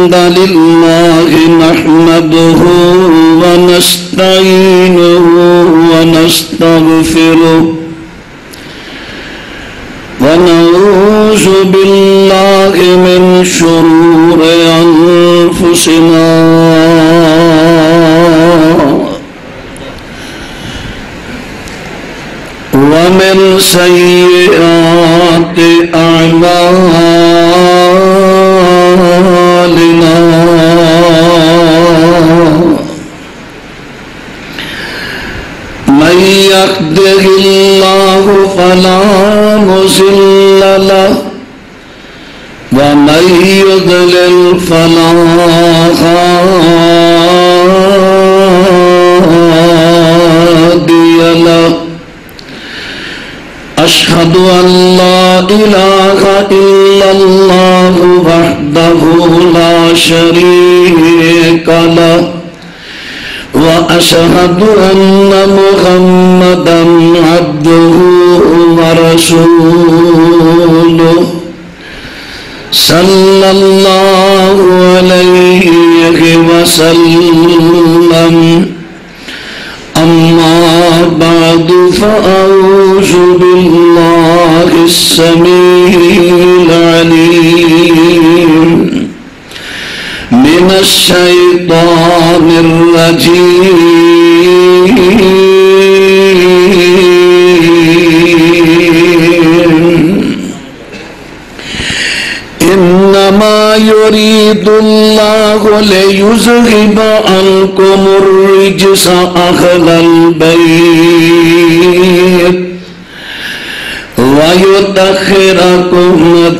الحمد لله نحمده ونستعينه ونستغفره ونعوذ بالله من شرور أنفسنا ومن سيئات أعمالنا من يهده الله فلا مضل له ومن يضلل فلا هادي له أشهد أن لا إله إلا الله وحده لا شريك له وأشهد أن محمدا عبده ورسوله صلى الله عليه وسلم أما بعد فأعوذ بالله السميع العليم من الشيطان الرجيم إنما يريد الله ليذهب عنكم الرجس أهل البيت ويطهركم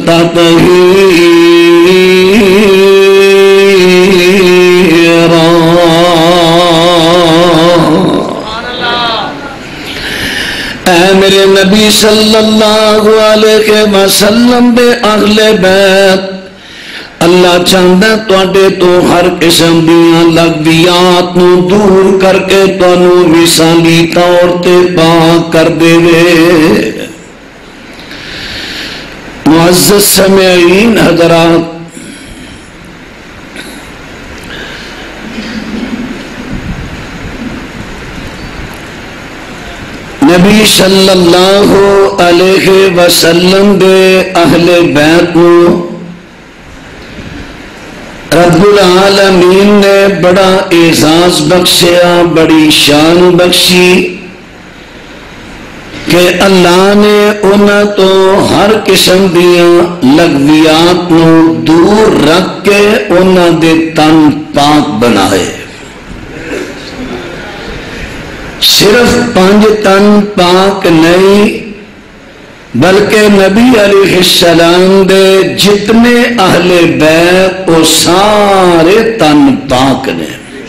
تطهيرا. اے میرے نبی صلی اللہ علیہ وسلم دے اہل بیت، اللہ چاہتا تواڈے تو ہر قسم دیاں لغویات نو دور کر کے تانوں مثالی طور تے پاک کر دے وے. معزز سامعین حضرات، نبی صلی اللہ علیہ وسلم دے اہل بیت نو رب العالمین نے بڑا اعزاز بخشیا، بڑی شان بخشی کہ اللہ نے انہاں تو ہر قسم دیاں لغویات نو دور رکھ کے انہاں دے تن پاک بنائے. صرف 5 تن پاک نہیں بلکہ نبی علیہ السلام دے جتنے اہل بیت وہ سارے تن پاک نے.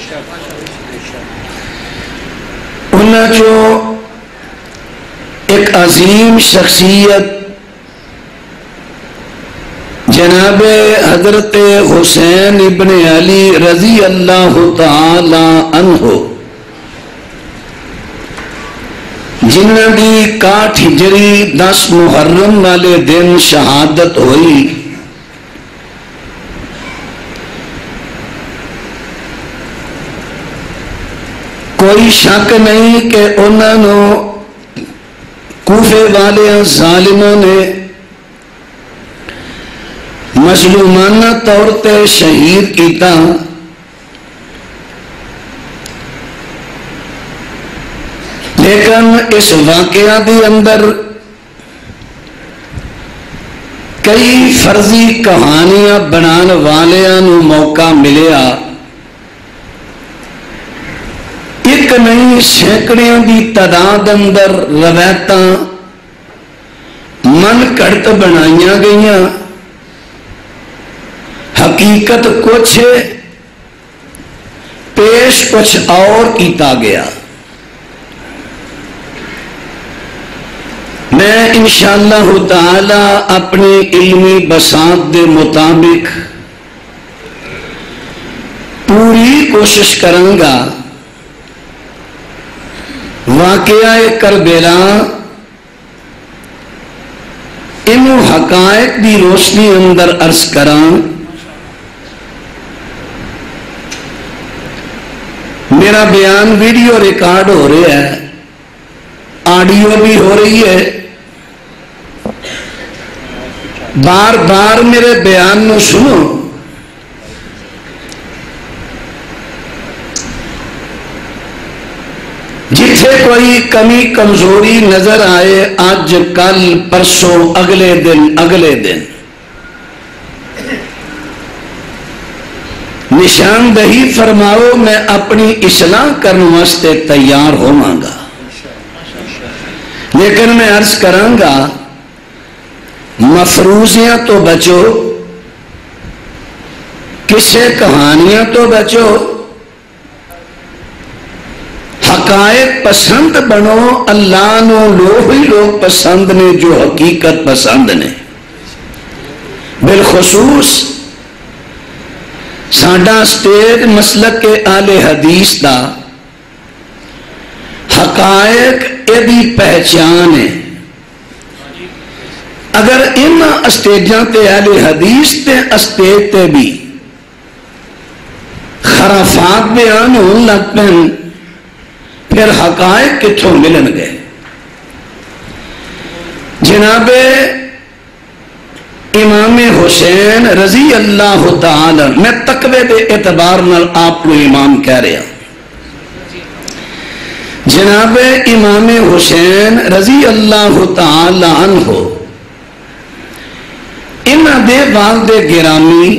انہاں جو ایک عظیم شخصیت جناب حضرت حسین ابن علی رضی اللہ تعالی عنہ جنہاں دی 61 ہجری 10 محرم والے دن شہادت ہوئی. کوئی شک نہیں کہ انہوں نے کوفے والے ظالموں نے مظلومانہ طور تے شہید کیتا. لیکن اس واقعہ دی اندر کئی فرضی کہانیاں بنان والیاں نو موقع ملیا. ایک نہیں سینکڑیاں دی تعداد اندر روایتاں من گھڑت بنائیاں گئیاں. حقیقت کچھ پیش کچھ اور کیتا گیا. میں انشاءاللہ تعالی اپنی علمی بساط دے مطابق پوری کوشش کروں گا واقعہ کربلا انہوں حقائق دی روشنی اندر عرض کراں میرا بیان ویڈیو ریکارڈ ہو رہا ہے، آڈیو بھی ہو رہی ہے، بار بار میرے بیان نو سنو۔ جتھے کوئی کمی کمزوری نظر آئے، آج کل پرسوں اگلے دن نشاندہی فرماؤ، میں اپنی اصلاح کرنے واسطے تیار ہوواں گا، لیکن میں عرض کراں گا مفروضیاں تو بچو، کسے کہانیاں تو بچو، حقائق پسند بنو۔ اللہ نو لوگ پسند نے جو حقیقت پسند نے۔ بالخصوص ساڈا سٹیج مسلک کے اہل حدیث دا حقائق ایدی پہچان ہے۔ اگر ان اسٹیجاں تے اہل حدیث تے اسٹیج تے بھی خرافات بیان ہون لگ پن، پھر حقائق کتھوں ملن گئے؟ جناب امام حسین رضی اللہ تعالی، میں تقوی دے اعتبار نال آپ کو امام کہہ رہا، جناب امام حسین رضی اللہ تعالی عنہ انہ دے والد گرامی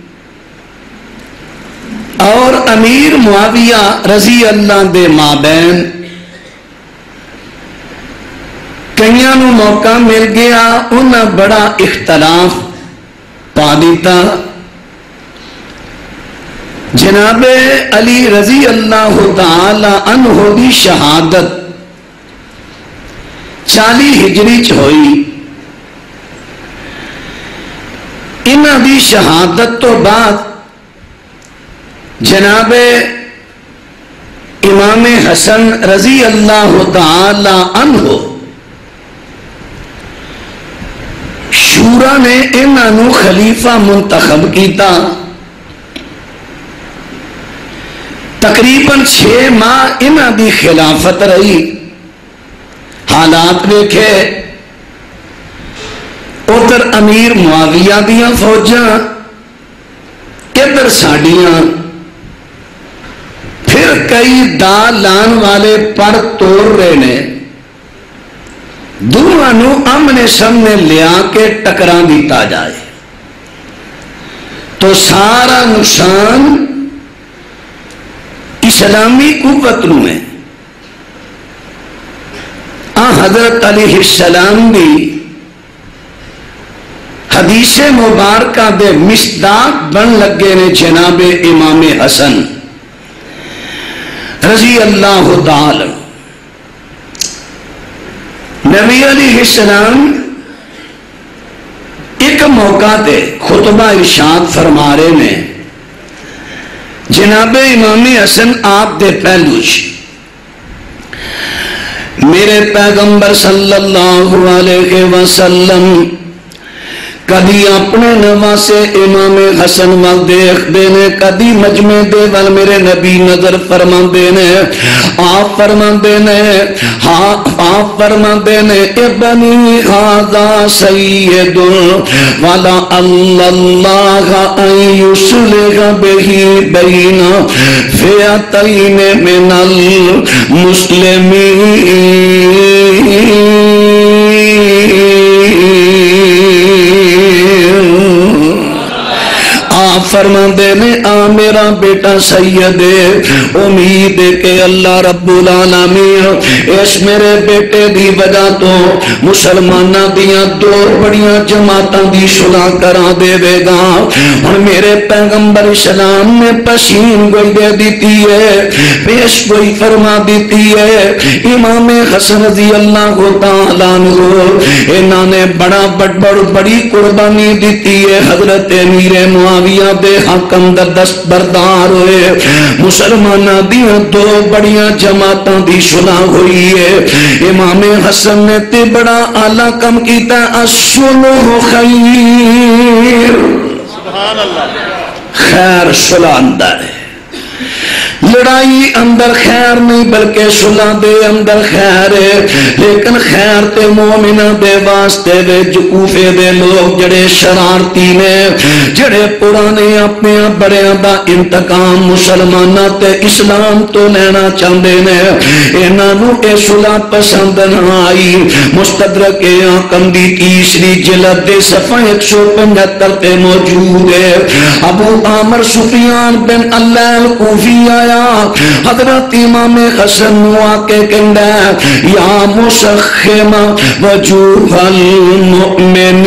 اور امیر معاویہ رضی اللہ دے مابین کئیاں نو موقع مل گیا، انہاں بڑا اختلاف پا دیتا۔ جناب علی رضی اللہ تعالی عنہ دی شہادت 40 ہجری چ ہوئی۔ انہاں دی شہادت تو بعد جناب امام حسن رضی اللہ تعالی عنہ شورا نے انہاں نو خلیفہ منتخب کیتا۔ تقریباً 6 ماہ انہاں دی خلافت رہی۔ حالات دیکھے، ادھر امیر معاویہ دیاں فوجاں، ادھر ساڑیاں، پھر کئی دا لان والے پڑ توڑ رہے نے، دونوں آمنے سامنے لیا کے ٹکرا دیتا جائے تو سارا نقصان اسلامی قوت نو ہے۔ حضرت علیہ السلام بھی حدیث مبارکہ دے مصداق بن لگے نے جناب امام حسن رضی اللہ تعالی۔ نبی علیہ السلام ایک موقع دے خطبہ ارشاد فرما رہے نے، جناب امام حسن آپ دے پہلوچ میرے پیغمبر صلی اللہ علیہ وسلم کدی اپنے نواسے امام حسن وال دیکھ دینے، کدی مجمع دے وال میرے نبی نظر فرما دینے، آپ فرما دینے، آپ فرما دینے ابنی ھذا سید والا اللہ ان یصلح بہ بین فئتین من المسلمین۔ فرما دینے میرا بیٹا سید ہے، امید ہے کہ اللہ رب العالمین اس میرے بیٹے دی وجہ تو مسلمانہ دیاں 2 بڑیاں جماعتاں دی صلح کرا دے گا۔ اور میرے پیغمبر اسلام نے پشین گوئی دے دیتی ہے، پیش گوئی فرما دیتی ہے۔ امام حسن رضی اللہ تعالیٰ عنہ انہوں نے بڑی قربانی دیتی ہے۔ حضرت امیر معاویہ دے حق اندر دست بردار ہوئے، مسلمانہ دیاں 2 بڑیاں جماعتاں دی صلح ہوئی ہے۔ امام حسن نے تے بڑا اعلیٰ کم کیتا ہے، الصلح خیر، سبحان اللہ، خیر صلح اندر ہے۔ لڑائی اندر خیر نہیں بلکہ صلح دے اندر خیر ہے، لیکن خیر تے مومنہ دے واسطے دے کوفے دے لوگ جڑے شرارتی نے، جڑے پرانے اپنے بڑیاں دا انتقام مسلمانہ تے اسلام تو لینا چاہتے نے، انہاں نو اے صلح پسند نہ آئی۔ مستدرک حاکم دی تیسری جلد دے صفحہ 175 تے موجود ہے۔ ابو عامر سفیان بن اللیل کوفی آیا، حضرت امام حسن نو آکے کہندا ہے یا مسخم وجوہ المؤمنین،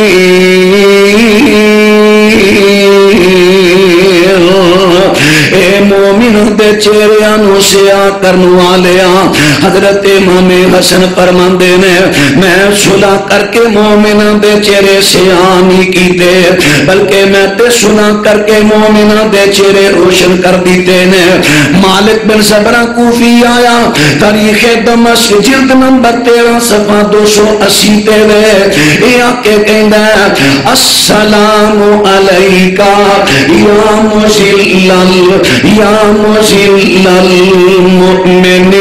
اے مومن دے چہریاں نو سیاہ کرن والیاں، حضرت امام حسن فرماندے نے میں صلح کر کے مومناں دے چہرے سیاہ نہیں کیتے، بلکہ میں تے صلح کر کے مومناں دے چہرے روشن کر دیتے نے۔ مالک بن صبرہ کوفی آیا، تاریخ دمشق جلد نمبر 13 صفحہ 280 تے وے یہ آکے کہندا ہے السلام علیکہ یا مزل المؤمنین،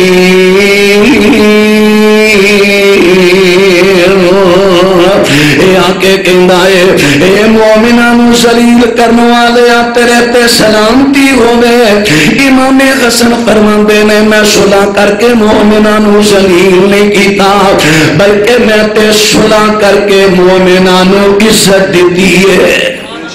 اے آکے کہندا ہے اے مومناں نو ذلیل کرن والے تیرے تے سلامتی ہوے۔ امام حسن فرماندے نے میں صلح کر کے مومناں نو ذلیل نہیں کیتا، بلکہ میں تے صلح کر کے مومناں نو عزت دیتی ہے۔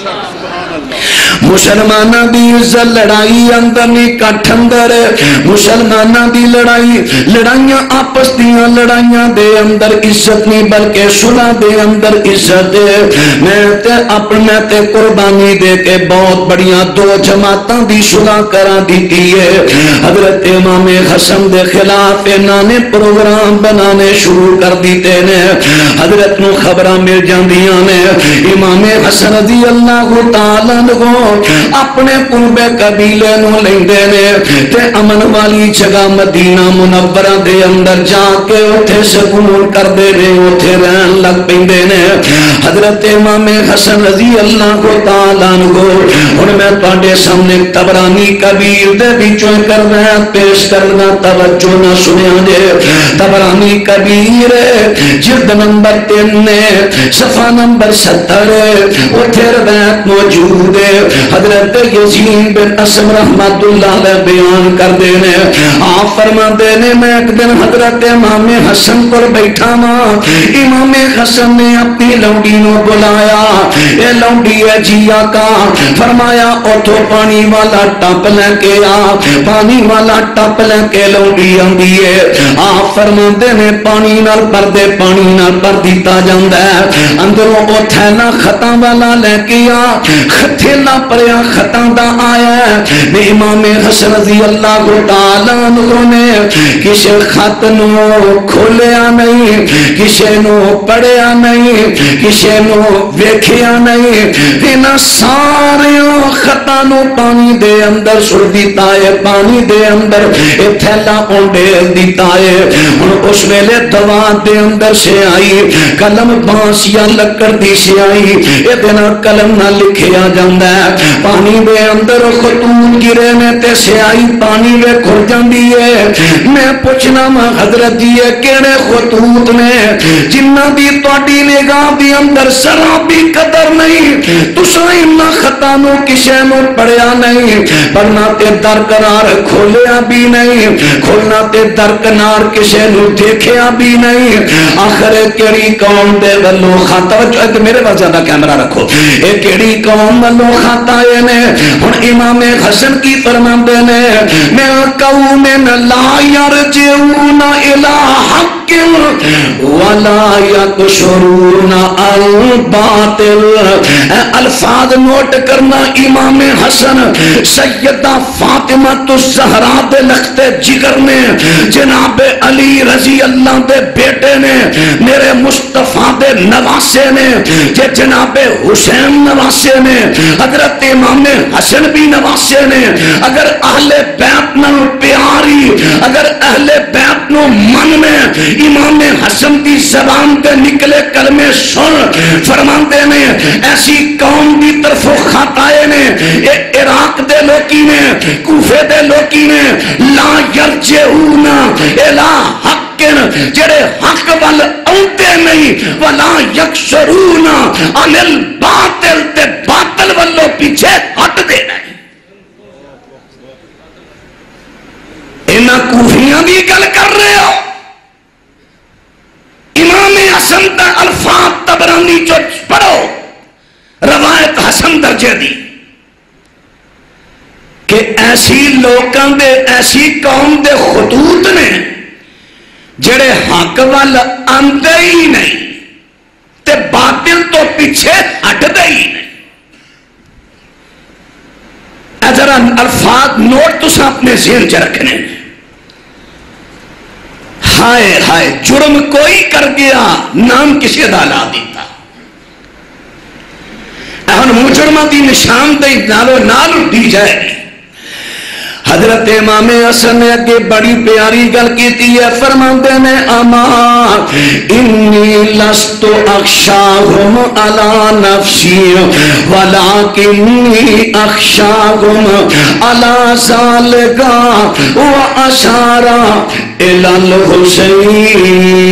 مسلمانہ دی عزت لڑائی اندر نہیں کٹھ اندر، مسلمانہ دی لڑائیاں آپس دیاں لڑائیاں دے اندر عزت نہیں بلکہ صلح دے اندر عزت ہے۔ میں تے اپنے تے قربانی دے کے بہت بڑیاں دو جماعتاں دی صلح کرا دیتی ہے۔ حضرت امام حسن دے خلاف انہاں نے پروگرام بنانے شروع کر دیتے نے، حضرت نو خبراں مل جاندیاں نے۔ امام حسن رضی اللہ تعالیٰ عنہ اپنے قربے قبیلے نو لیندے نے تے امن والی جگہ مدینہ منورہ دے اندر جا کے اوتھے سکون کردے نے، اوتھے رہن لگ پیندے نے۔ حضرت امام حسن رضی اللہ تعالیٰ عنہ ہن میں تواڈے سامنے طبرانی کبیر دے وچوں کرنا پیش کرنا، توجہ نہ سنیا جے۔ طبرانی کبیر جلد نمبر 3 صفحہ نمبر 70 اوتھے روایت موجود ہے۔ حضرت یزید بن اسم رحمت اللہ علیہ بیان کر دینے، آپ فرما دینے میں ایک دن حضرت امام حسن پر بیٹھا ماں، امام حسن نے اپنی لونڈی نو بلایا، اے لونڈی ہے جی آقا، فرمایا اوتھو پانی والا ٹپ لے کے آ، پانی والا ٹپ لے کے لونڈی آندی ہے۔ آپ فرما دینے پانی نال پر دے، پانی نال پر دیتا جاندہ ہے، اندروں او تھیلا خطا والا لے کے آ، تھیلا پریا خطاں دا آیا ہے۔ امام حسن رضی اللہ تعالیٰ عنہ نے کسی خط نو کھولیا نہیں، کسی نو پڑھیا نہیں، کسی نو ویکھیا نہیں، انہاں سارے خطاں نو پانی دے اندر سڑ دیتا ہے، پانی دے اندر تھیلا اونڈیل دیتا ہے۔ ہن اس ویلے دوات دے اندر سے آئی، قلم بانس یا لکڑ دی سے آئی، اے دینا قلم نہ لکھیا جاندہ ہے، پانی دے اندر خطوط گرے نے تے سیائی پانی وے کھر جاندی ہے۔ میں پوچھنا ماں حضرت جی کیڑے خطوط نے جنہ دی تواڈی نگاہ دی اندر ذرا بھی قدر نہیں، تساں انہاں خطاں نو کسے نو پڑھیا نہیں، پڑھنا تے درکنار کھولیا بھی نہیں، کھولنا تے درکنار کسے نو دیکھیا بھی نہیں۔ آخر کیڑی قوم دے ولو خط، میرے پاس زیادہ کیمرہ رکھو، اے کیڑی قوم ولو خط آئے نے۔ ہن امام حسن کی فرماندے نے میں قوم لا یرجعون الی حق ولا یکشرون الباطل۔ الفاظ نوٹ کرنا، امام حسن سیدہ فاطمہ الزہرا دے لختے جگر نے، جناب علی رضی اللہ دے بیٹے نے، میرے مصطفیٰ دے نواسے نے، جے جناب حسین نواسے نے، حضرت امام حسن بھی نواسے نے، اگر اہل بیت نال پیاری، اگر اہل بیت نو من میں امام حسن دی زبان تے نکلے کلمے سن، فرماندے نے ایسی قوم دی طرفوں خط آئے نے، عراق دے لوکی نے، کوفے دے لوکی نے، لا یرجعون الی حق، جڑے حق وال آتے نہیں، ولا یکسرون عن الباطل، تے باطل والوں پیچھے ہٹ دے نہیں۔ انہاں کوفیاں دی گل کر رہے ہو؟ امام حسن دا الفاظ طبرانی جو پڑھو، روایت حسن درجے دی، کہ ایسی لوکاں دے، ایسی قوم دے خطوط نے جڑے حق وال آندے ہی نہیں تے باطل تو پیچھے ہٹدے ہی نہیں۔ ذرا الفاظ نوٹ تو اپنے ذہن چ رکھنے۔ ہائے ہائے، جرم کوئی کر گیا، نام کسی دا لا دیتا، ہن مجرمہ دی نشاندہی نالو نال دی جائے گی۔ حضرت امام حسن نے اگے بڑی پیاری گل کیتی ہے، فرماندے نے اما انی لست اخشاہم علی نفسی ولکنی اخشاہم علی ذالکا واشار الی الحسین۔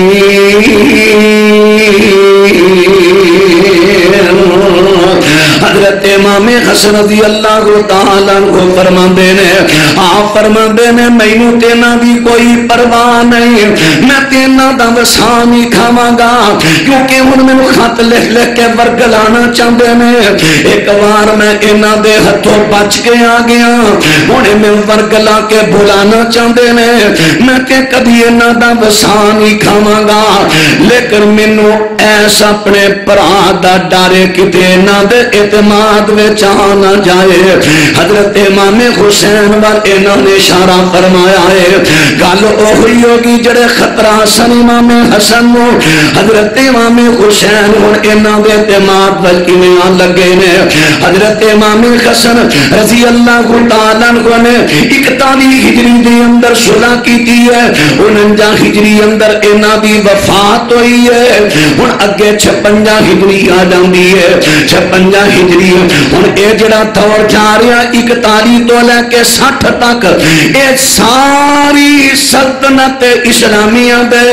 حضرت امام حسن رضی اللہ تعالیٰ عنہ فرماندے نے، آپ فرماندے نے مینوں تینا دی کوئی پرواہ نہیں، میں تینا دا وسا نہیں کھاواں گا، کیونکہ ہن مینوں خط لکھ لکھ کے ورگلانا چاہندے نے۔ ایک بار میں انہاں دے ہتھوں بچ کے آ گیا، ہن میں ورگلا کے بلانا چاہندے نے، میں کہ کبھی انہاں دا وسا نہیں کھاواں گا، لیکن مینوں ایسا اپنے بھرا دا ڈر کتے انہاں دے اعتماد وچ آ نہ جائے۔ حضرت امام حسین وال انہوں نے اشارہ فرمایا ہے، گل اوہی ہوگی جڑے خطرہ سن امام حسن نو، حضرت امام حسین ہن انہاں دے اعتماد وال کیویں آن لگے نے۔ حضرت امام حسن رضی اللہ تعالیٰ عنہ نے 41 ہجری دے اندر صلح کیتی ہے، 49 ہجری اندر انہاں دی وفات ہوئی ہے، ہن اگے 56 ہجری آ جاندی ہے، 56 ہجری ہن اے جڑا دور جا رہا 41 تو لے کے 60 تک، اے ساری سلطنت اسلامیہ دے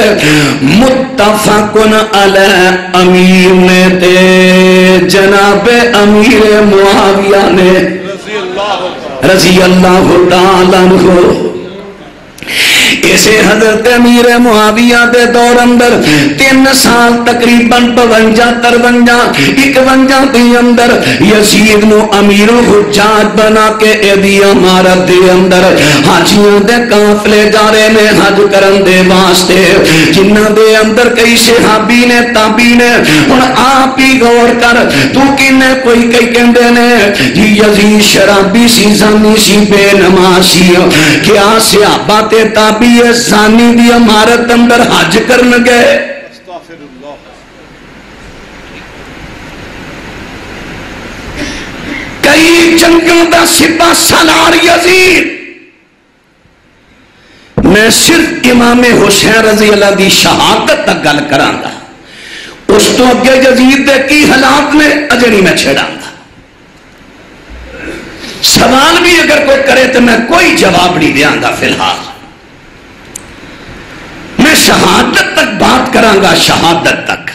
متفقن علی امیر نے تے جناب امیر معاویہ نے رضی اللہ تعالیٰ عنہ۔ اسے حضرت امیر معاویہ دے دور اندر 3 سال تقریباً 52-53-51 دے اندر یزید نو امیر الحجاج بنا کے ایدی امارت دے اندر حاجیوں دے قافلے جا رہے نے حج کرن دے واسطے، جنہ دے اندر کئی صحابی نے تابعی نے۔ ہن آپ ہی غور کر، تو کنے کوئی کئی کہندے نے جی یزید شرابی سی، زانی سی، بے نماز سی، کیا صحابہ تے تابعی زانی دی امارت اندر حج کرن گئے؟ کئی جنگوں دا سپاہ سالار یزید۔ میں صرف امام حسین رضی اللہ دی شہادت تک گل کراں گا، اس تو اگے یزید دے کی حالات نے اجے نہیں میں چھڑاں گا۔ سوال بھی اگر کوئی کرے تو میں کوئی جواب نہیں دیاں گا فی الحال، میں شہادت تک بات کراں گا، شہادت تک۔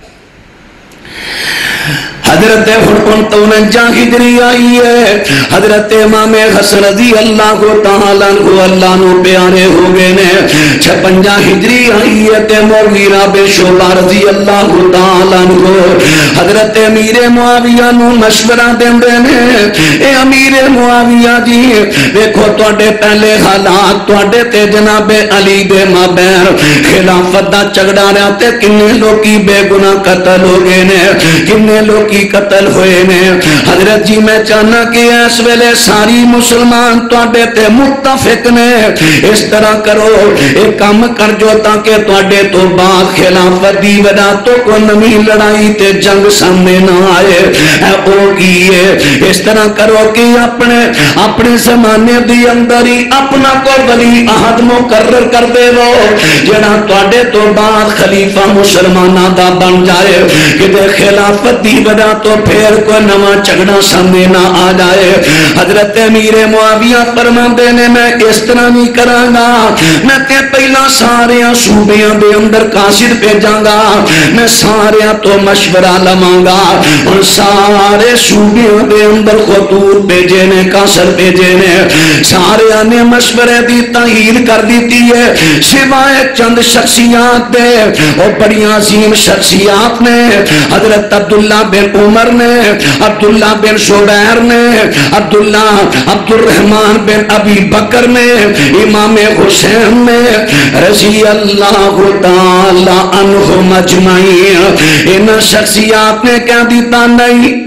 حضرت 49 ہجری آئی ہے، حضرت امام حسن رضی اللہ تعالیٰ عنہ اللہ نو پیارے ہو گئے نے۔ 56 ہجری آئی ہے تے مغیرہ بن شعبہ رضی اللہ تعالیٰ عنہ حضرت امیر معاویہ نو مشورہ دیندے نے، اے امیر معاویہ جی دیکھو تواڈے پہلے حالات، تواڈے تے جناب علی دے مابین خلافت دا جھگڑا رہا تے کنے لوکی بے گناہ قتل ہو گئے نے، کنے لوکی قتل ہوئے نے. حضرت جی میں چاہنا کہ اس ویلے ساری مسلمان تواڈے تے متفق نے. اس طرح کرو ایک کام کر جو تاکہ تواڈے تو بعد خلافت دی وجہ تو کوئی نویں لڑائی تے جنگ سامنے نہ آئے. او کی ہے اس طرح کرو کہ اپنے زمانے دی اندر ہی اپنا کو ولی عہد مقرر کر دے وہ جڑا تواڈے تو بعد خلیفہ مسلماناں دا بن جائے کہ دے خلافت دی وجہ تو پھر کوئی نواں جھگڑا سامنے نہ آ جائے. حضرت امیر معاویہ فرماندے نے میں اس طرح نہیں کراں گا, میں تے پہلا سارے صوبیاں دے اندر قاصد بھیجاں گا, میں سارے تو مشورہ لواں گا. اور سارے صوبیاں دے اندر خطوط بھیجے نے, قاصد بھیجے نے, سارے نے مشورے دی تائید کر دیتی ہے سوائے چند شخصیات دے. اور بڑی عظیم شخصیات نے حضرت عبداللہ بن عمر نے, عبداللہ بن شبیر نے, عبد الرحمن بن ابی بکر نے, امام حسین نے رضی اللہ تعالی عنہم اجمعین. ان شخصیات نے کیا دیتا نہیں,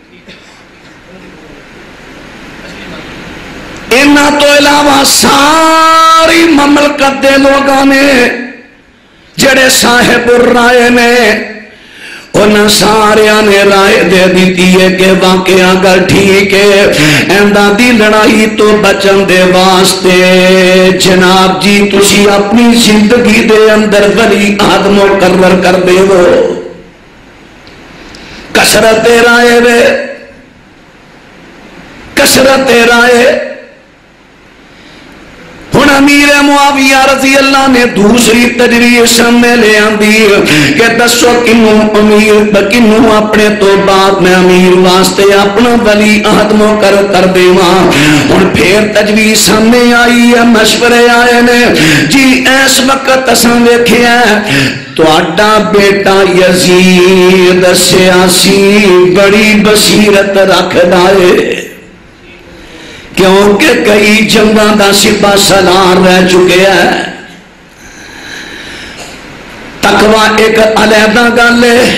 انہاں تو علاوہ ساری مملکت دے لوگاں نے جڑے صاحب الرائے نے انہاں ساریاں نے رائے دے دیتی ہے کہ واقعہ اگر ٹھیک ہے ایندہ دی لڑائی تو بچن دے واسطے جناب جی تسی اپنی زندگی دے اندر ولی عہد مقرر کر دے وہ کثرت رائے وے, کثرت رائے. ہن امیر معاویہ رضی اللہ نے دوسری تجویز سامنے لے آندی کہ دسو کنوں اپنے تو بعد میں امیر واسطے اپنا ولی عہد مقرر کر دیواں. ہن پھر تجویز سامنے آئی ہے, مشورے آئے نے جی اس وقت اساں ویکھیا تہاڈا بیٹا یزید سیاسی بڑی بصیرت رکھدا ہے کیونکہ کئی جنگاں دا سپاہ سالار رہ چکے ہیں. تقوی ایک علیحدہ گل ہے,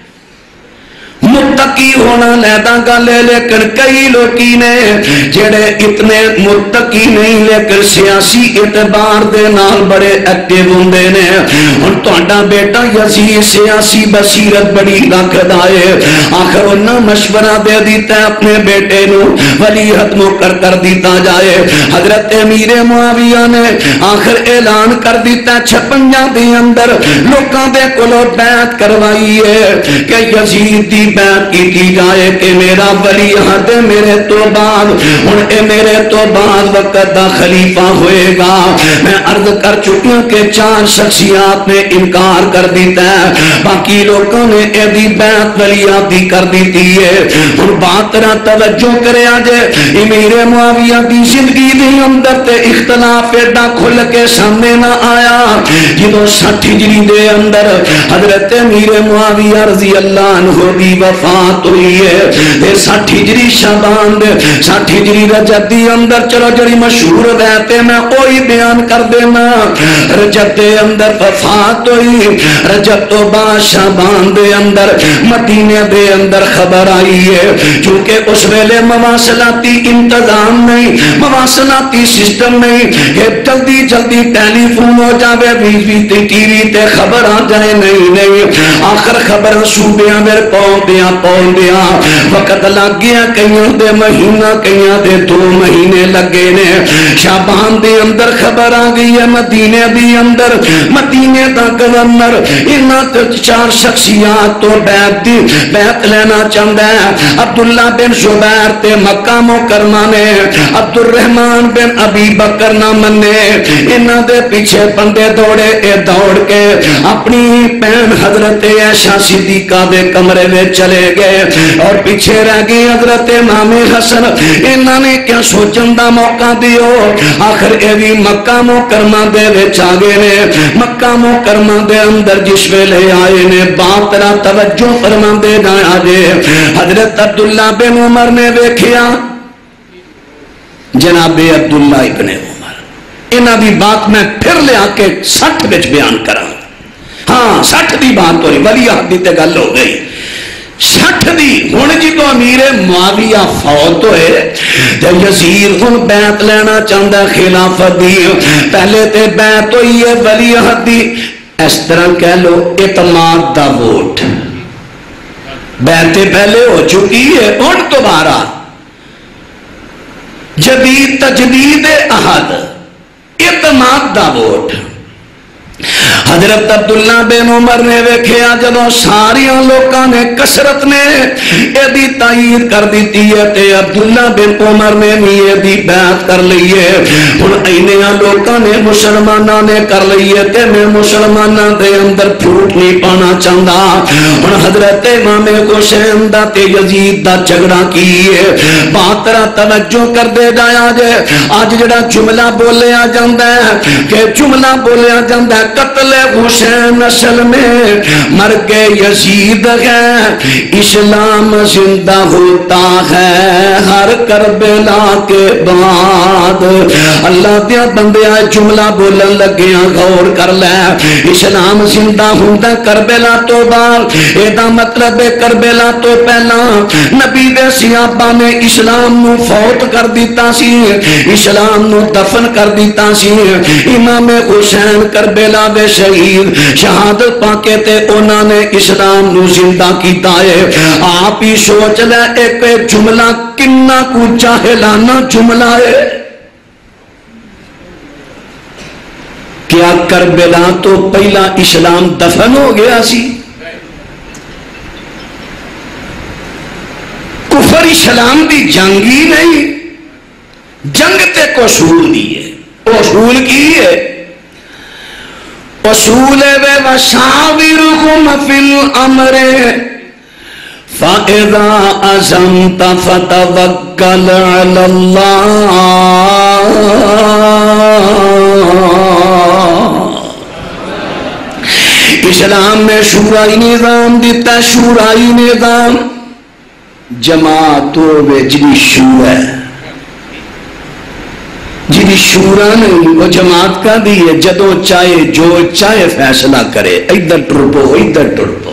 متقی ہونا علیحدہ گل ہے, لیکن کئی لوگی نے جڑے اتنے متقی نہیں لیکن سیاسی اعتبار دے نال بڑے ایکٹیو ہوندے نے. ہن تہاڈا بیٹا یزید سیاسی بصیرت بڑی رکھدا ہے, آخر انہاں مشورہ دے دیتا ہے اپنے بیٹے نو ولی عہد مقرر کر دیتا جائے. حضرت امیر معاویہ نے آخر اعلان کر دیتا 56 دے اندر لوکاں دے کولوں بیعت کروائی ہے کہ یزید دی بیعت کی جائے کہ میرا ولی عہد میرے تو بعد ہن اے میرے تو بعد وقت دا خلیفہ ہوئے گا. میں عرض کر چکی ہوں کہ 4 شخصیات نے انکار کر دیتا ہے, باقی لوگوں نے اے دی بیعت ولی عہد دی کر دیتی ہے. ہن بات طرح توجہ کرے آجے امیر معاویہ دی زندگی دی اندر تے اختلاف ایڈا کھل کے سامنے نہ آیا جدو 60 ہجری دے اندر حضرت امیر معاویہ رضی اللہ عنہ دی وفات ہوئی ہے. 60 ہجری شعبان دے 60 ہجری رجب دی اندر چلو جڑی مشہور رہتے میں کوئی بیان کر دینا. رجب دے اندر وفات ہوئی, رجب تو بعد شعبان دے اندر مدینے دے اندر خبر آئی ہے چونکہ اس ویلے مواصلاتی انتظام نہیں, مواصلاتی سسٹم نہیں کہ جلدی جلدی ٹیلی فون ہو جاوے ٹی وی تے خبر آ جائے, نہیں آخر خبر صوبیاں میں پہنچدیا وقت لگ گیا, کئیوں دے مہینہ کئیوں دے 2 مہینے لگے نے. شعبان دے اندر خبر آ گئی ہے مدینے دی اندر, مدینے دا گورنر انہاں 4 شخصیات تو بیعت لینا چاہتا ہے. عبداللہ بن زبیر تے مکہ مکرمہ نے, عبد الرحمن بن ابی بکر نہ منے, انہاں دے پیچھے بندے دوڑے, اے دوڑ کے اپنی بہن حضرت عائشہ صدیقہ دے کمرے میں چلے گئے اور پیچھے رہ گئی حضرت امام حسن. انہاں نے کیا سوچن دا موقع دیو, آخر اے بھی مکہ مکرمہ دے وچ آ گئے نے. مکہ مکرمہ دے اندر جس ویلے آئے نے بات را توجہ فرما دے جایا جے حضرت عبداللہ بن عمر نے ویکھیا جناب عبداللہ ابن عمر. انہاں دی بات میں پھر لے آ کے 60 وچ بیان کراں. ہاں 60 دی بات ہو رہی, ولی عہد دی تے گل ہو گئی. 60 دی ہن جدو امیر معاویہ فوت ہوئے تے یزید ہن بیعت لینا چاہتا خلافت دی. پہلے تے بیعت ہوئی ہے ولی عہد دی، اس طرح کہہ لو اعتماد دا ووٹ. بیعت پہلے ہو چکی ہے، ہن دوبارہ جدید تجدید عہد، اعتماد دا ووٹ. حضرت عبداللہ بن عمر نے ویکھیا جدوں ساریاں لوکاں نے کثرت نے ایدی تائید کر دیتی ہے تے عبداللہ بن عمر نے بھی ایدی بیعت کر لی ہے. ہن اینیاں لوکاں نے مسلماناں نے کر لی ہے تے میں مسلماناں دے اندر پھوٹ نہیں پانا چاہتا. ہن حضرت امام حسین دا تے یزید دا جھگڑا کی ہے. باترا توجہ کر دے جایا جے. اج جڑا جملہ بولیا جاندا ہے کہ جملہ بولیا جاندا ہے قتل حسین اصل میں مر کے یزید ہے، اسلام زندہ ہوتا ہے ہر کربلا کے بعد. اللہ دیا بندیا جملہ بولن لگیا غور کر لے. اسلام زندہ ہوتا کربلا تو بعد، یہ مطلب ہے کربلا تو پہلا نبی دے صحابہ نے اسلام نو فوت کر دیتا سی، اسلام نو دفن کر دیتا سی. امام حسین کربلا دے شہید شہادت پاکے تے انہاں نے اسلام نو زندہ کیتا ہے. آپ ہی سوچ لے ایک جملہ کنا کو جاہلانہ جملہ ہے. کیا کربلا تو پہلا اسلام دفن ہو گیا سی؟ کفر اسلام دی جنگ ہی نہیں، جنگ تے کو اصول دی ہے. اصول کی ہے؟ اصول وَشَاوِرْهُمْ فِي الْأَمْرِ فَإِذَا عَزَمْتَ فَتَوَكَّلْ عَلَى اللَّهِ. اسلام میں شورائی نظام دیتا، شورائی نظام جماعتوں میں جنی شورا ہے، جنی شورا نہیں وہ جماعت کا بھی ہے. جدو چاہے جو چاہے فیصلہ کرے، ادھر ٹرپو ادھر ٹرپو.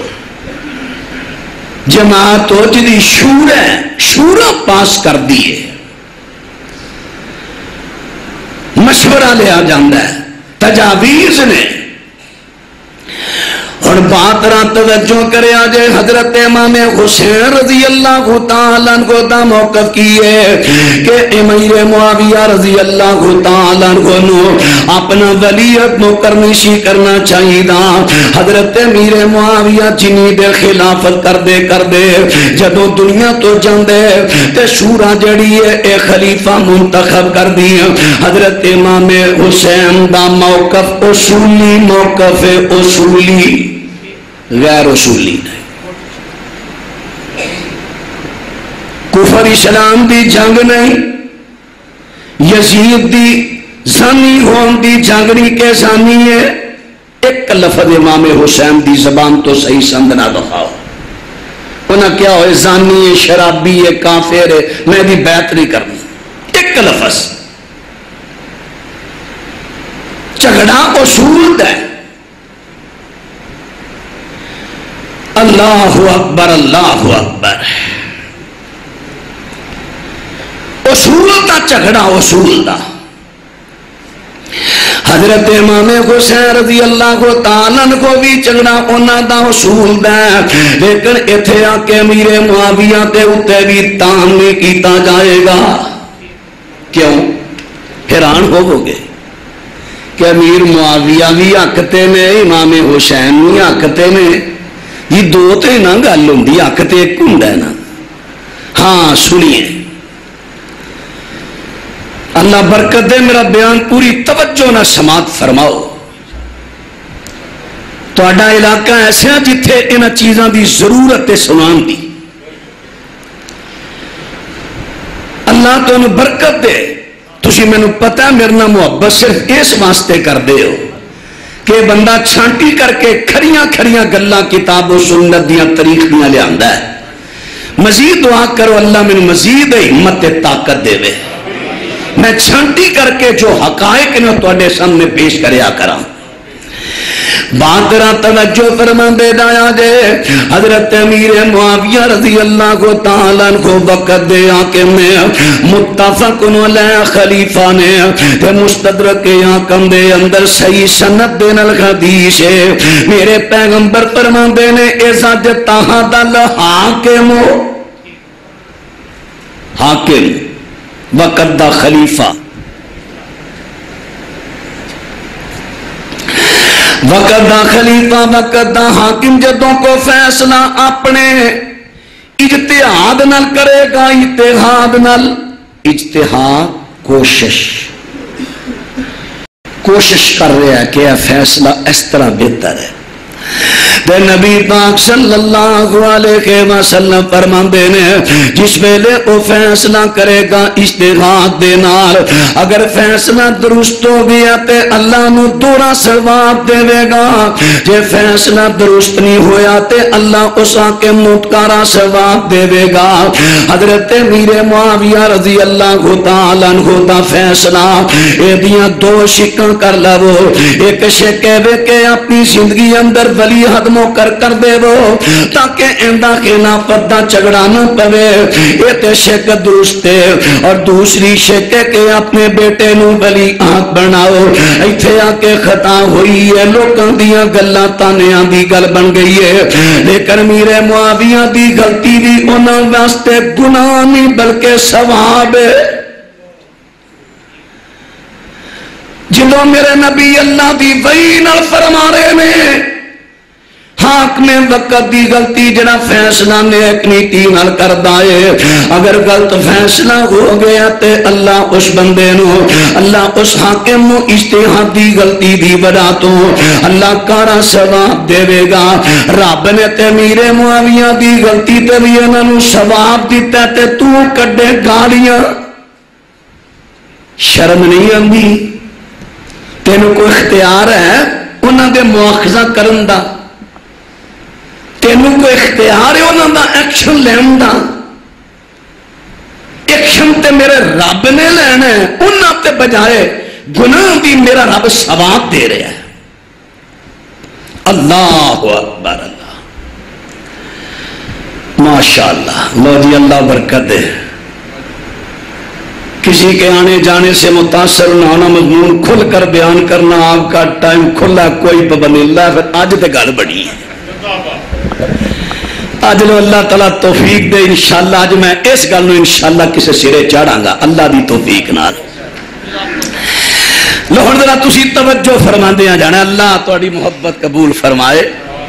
جماعت ہو جنی شورا ہے، شورا پاس کر دیے، مشورہ لیا جاندہ ہے تجاویز نے. اور بات رات توجہ کرے آجے حضرت امام حسین رضی اللہ تعالیٰ عنہ دا موقف کیے کہ امیر معاویہ رضی اللہ تعالیٰ عنہ اپنا ولیت مقرنشی کرنا چاہیے دا. حضرت امیر معاویہ جنی دے خلافت کر دے جدو دنیا تو جاندے تے شورا جڑی ہے اے خلیفہ منتخب کر دی. حضرت امام حسین دا موقف اصولی موقف اصولی غیر اصولی نہیں. کفر اسلام دی جنگ نہیں، یزید دی زانی ہون دی جنگ نہیں کہ زانی ہے. ایک لفظ امام حسین دی زبان تو صحیح سند نہ دکھاؤ. انہاں کیا ہوئے زانی ہے، شرابی ہے، کافر ہے، میں دی بیعت نہیں کرنی. ایک لفظ جھگڑا اصول ہے. اللہ اکبر اللہ اکبر. اصول دا جھگڑا اصول دا. حضرت امام حسین رضی اللہ تعالیٰ عنہ کو بھی جھگڑا انہاں دا اصول دا. لیکن ایتھے آ کے امیر معاویہ تے اتے بھی تان نہیں کیتا جائے گا. کیوں؟ حیران ہو گے کہ امیر معاویہ بھی حقتے میں، امام حسین بھی حقتے میں. یہ دو تے نہ گل ہوندی، حق تے ایک ہوندا ہے نا. ہاں سنیے، اللہ برکت دے، میرا بیان پوری توجہ نہ سماعت فرماؤ. تہاڈا علاقہ ایسا جتھے انہاں چیزاں دی ضرورت ہے سنان دی. اللہ تو انہوں برکت دے. تسی میں نے پتا میرے نہ محبت صرف اس واسطے کر دے ہو کہ بندہ چھانٹی کر کے کھڑیاں کھڑیاں گلاں کتاب و سنت دیاں تاریخ دیاں لے آندا ہے. مزید دعا کرو اللہ میں مزید ہمت طاقت دے وے. میں چھانٹی کر کے جو حقائق نے تواڈے سامنے پیش کریا کراں. باقرہ توجہ فرما دے دایا جے حضرت امیر معاویہ رضی اللہ تعالیٰ عنہ وقت دے آنکے میں متفقن علیہ خلیفہ نے تے مستدرک آنکم دے اندر صحیح سند دے نل حدیث ہے میرے پیغمبر فرما دے نے ایسا جتا دل حاکم وقت دا خلیفہ وقت دا خلیفہ وقت دا حاکم جدوں کو فیصلہ اپنے اجتہاد نال کرے گا اجتہاد نال اجتہاد کوشش کر رہا ہے کہ یہ فیصلہ اس طرح بہتر ہے تے نبی پاک صلی اللہ علیہ وسلم فرماندے نے جس ویلے وہ فیصلہ کرے گا اجتہاد دے نال اگر فیصلہ درست ہو گیا تے اللہ نو دوہرا ثواب دے گا جے فیصلہ درست نہیں ہویا تے اللہ اس کے متکارا ثواب دے گا حضرت امیر معاویہ رضی اللہ تعالیٰ عنہ دا فیصلہ اے دیاں دو شکاں کر لو ایک شک ہے کہ اپنی زندگی اندر ولی حد کر کر دے وہ تاکہ اندہ کے نا پردہ چگڑا نہ پوے یہ تے شک درست ہے اور دوسری شک ہے کہ اپنے بیٹے نو ولی آنکھ بناؤ ایتھے آکے خطا ہوئی ہے لوکاں دیاں گلاں تانیاں دی گل بن گئی ہے لیکن امیر معاویہ دی غلطی بھی انہاں واسطے گناہ نہیں بلکہ ثواب ہے جنہوں میرے نبی اللہ دی وحی نال فرما رہے میں حاکم وقت دی غلطی جڑا فیصلہ نیک نیتی نال کردا ہے اگر غلط فیصلہ ہو گیا تے اللہ اس بندے نو اللہ اس حاکم نو اجتہادی غلطی دی وجہ تو اللہ کارا ثواب دے گا رب نے تے امیر معاویہ دی غلطی تے بھی انہاں نو ثواب دتا تے تو کڈے گاڑیاں شرم نہیں آندی تینوں کوئی اختیار ہے انہاں دے مواخذہ کرن دا تینوں کو اختیار ہے انہوں the action lane the action تے میرے رب نے لینا ہے انہوں تے بجائے گناہ دی میرا رب ثواب دے رہا ہے اللہ اکبر اللہ ماشاءاللہ اللہ جی اللہ برکت دے کسی کے آنے جانے سے متاثر نہ ہونا مضمون کھل کر بیان کرنا آپ کا ٹائم کھلا کوئی پابندی اللہ پھر آج تے گل بڑی ہے آج لو اللہ تعالیٰ توفیق دے انشاءاللہ آج میں اس گل نو انشاءاللہ کسے سرے چاڑھاں گا اللہ دی توفیق نال لو ہن ذرا تسی توجہ فرما دیاں جانا اللہ تہاڈی محبت قبول فرمائے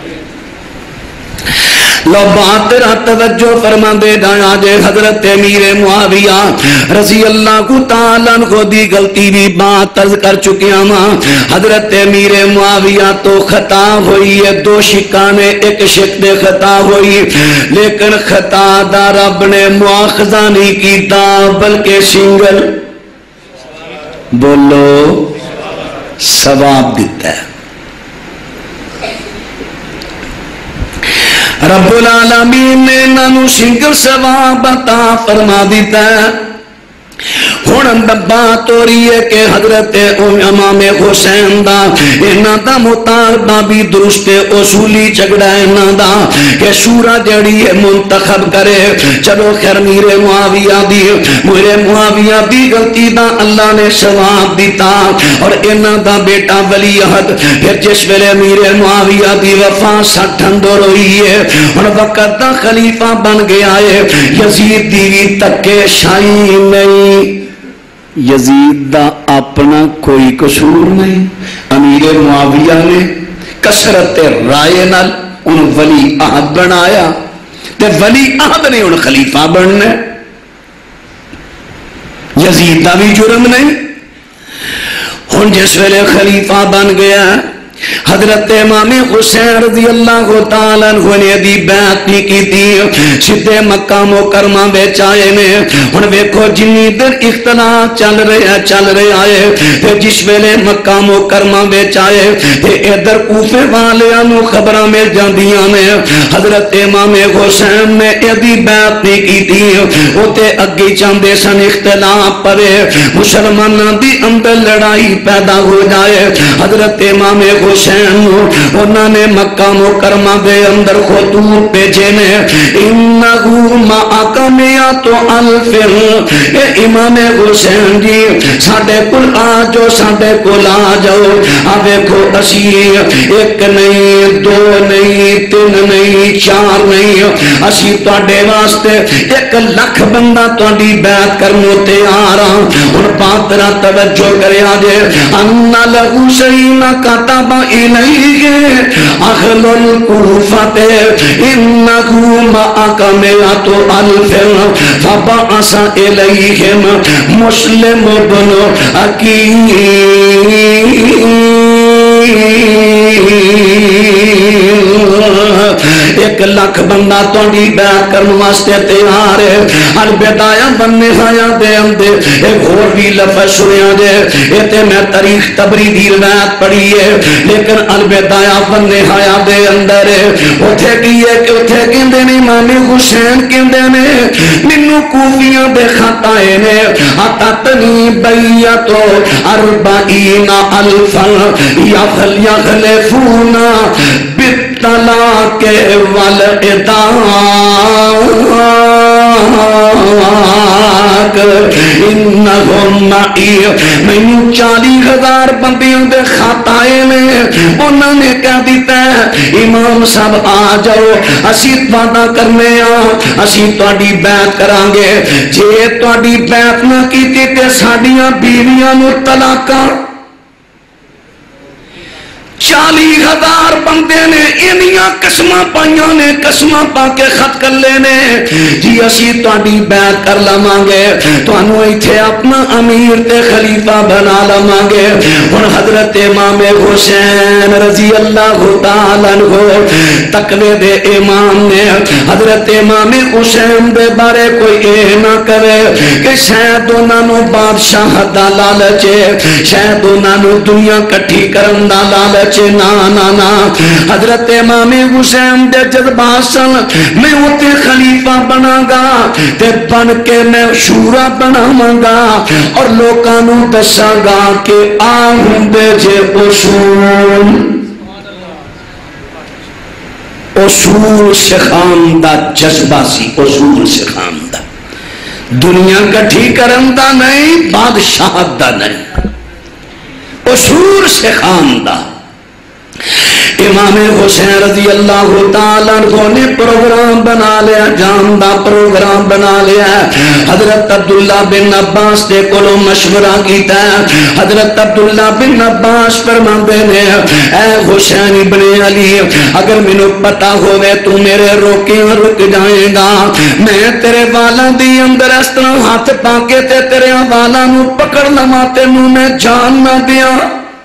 لو بات تیرا توجہ فرما دے دایا جے حضرت امیر معاویہ رضی اللہ تعالیٰ عنہ دی غلطی بھی بات عرض کر چکیا ماں حضرت امیر معاویہ تو خطا ہوئی ہے دو شکانے ایک شک دے خطا ہوئی لیکن خطا دا رب نے مواخذہ نہیں کیتا بلکہ سنگل بولو ثواب دیتا ہے رب العالمین نے انہوں سنگل ثواب عطا فرما دیتا ہے ہن بات ہو رہی ہے کہ حضرت امام حسین دا انہاں دا مطالبہ بھی درست اصولی جھگڑا انہاں دا کہ شورا جڑی ہے منتخب کرے چلو خیر میرے معاویہ دی غلطی دا اللہ نے ثواب دیتا اور انہاں دا بیٹا ولی عہد پھر جس ویلے میرے معاویہ دی وفات 60 اندر ہوئی ہے ہن وقت دا خلیفہ بن گیا ہے یزید دی تکے شائی نہیں یزید دا اپنا کوئی قصور نہیں امیر معاویہ نے کثرت رائے نال ان ولی عہد بنایا تے ولی عہد نے ان خلیفہ بننا یزید دا بھی جرم نہیں ہن جس ویلے خلیفہ بن گیا حضرت امام حسین رضی اللہ تعالیٰ عنہ نے دی بیعت نہیں کی تھی سدھے مکہ مکرمہ بیچ آئے نے ہن ویکھو جنی در اختلاف چل رہے آئے پھر جس ویلے مکہ مکرمہ بیچ آئے پھر ادھر کوفے والیاں نو خبراں مل جاندیاں نے حضرت امام حسین نے دی بیعت نہیں کی تھی اوتے اگے چاندے سن اختلاف پوے مسلماناں دی اندر لڑائی پیدا ہو جائے حضرت امام حسین حسین انہوں نے مکہ مکرمہ دے اندر خطوط بھیجے نے انہو معک مئۃ الف اے امام حسین جی ساڈے کول آ جاؤ ساڈے کول آ جاؤ آ دیکھو اسی ایک نہیں دو نہیں تین نہیں چار نہیں اسی تواڈے واسطے 1,00,000 بندہ تواڈی بیعت کرنو تیار ہاں ہن پاترا توجہ کریا جے ان الحسین کتب الیہ اہل الکوفۃ انہ معک مئۃ الف فبعث الیہم مسلم بن عقیل 1,00,000 بندہ تواڈی بیعت کرن واسطے تیار ہے البدایہ والنہایہ دے اندر ایک اور بھی لفظ سنیا جے یہ تے میں تاریخ تبری دی روایت پڑھی ہے لیکن البدایہ والنہایہ دے اندر اوتھے کی ہے کہ اوتھے کہندے نے امام حسین کہندے نے مینوں کوفیاں دے خط آئے نے اتتنی بیعت 40,000 یخلفون بالطلاق والعتاق انہم معی مینوں 40,000 بندیوں دے خط آئے نے انہوں نے کہہ دیتا ہے امام صاحب آ جاؤ اسی وعدہ کرنے اسی تواڈی بیعت کران گے جے تواڈی بیعت نہ کیتی تے ساڈیاں بیویاں نوں طلاقاں 40,000 بندے نے انیاں قسماں پائیاں نے قسماں پا کے خط کر لینے جی اسی تواڈی بیعت کر لواں گے تانوں ایتھے اپنا امیر تے خلیفہ بنا لواں گے ہن حضرت امام حسین رضی اللہ تعالی عنہ تقوی دے امام نے حضرت امام حسین دے بارے کوئی اے نہ کرے کہ شاید انہاں نوں بادشاہ دا لالچ ہے شاید انہاں نوں دنیا کٹھی کرن دا لالچ نا نا نا حضرت امام حسین دے جذبات سن میں اتے خلیفہ بنا گا تے بن کے میں شورا بناواں گا اور لوکاں نوں دساں گا کہ آ ہوندے جے اصول سکھان دا جذبہ سی اصول سکھان دا دنیا کٹھی کرن دا نہیں بادشاہت دا نہیں اصول سکھان دا امام حسین رضی اللہ تعالیٰ عنہ نے پروگرام بنا لیا جان دا پروگرام بنا لیا حضرت عبداللہ بن عباس دے کولو مشورہ کیتا ہے حضرت عبداللہ بن عباس فرماندے نے اے حسین ابن علی اگر مینوں پتہ ہوے تو میرے روکے رک جائے گا میں تیرے والاں دی اندر اس طرح ہاتھ پا کے تے تیرے والاں نوں پکڑ لواں تینوں میں جان نہ دیاں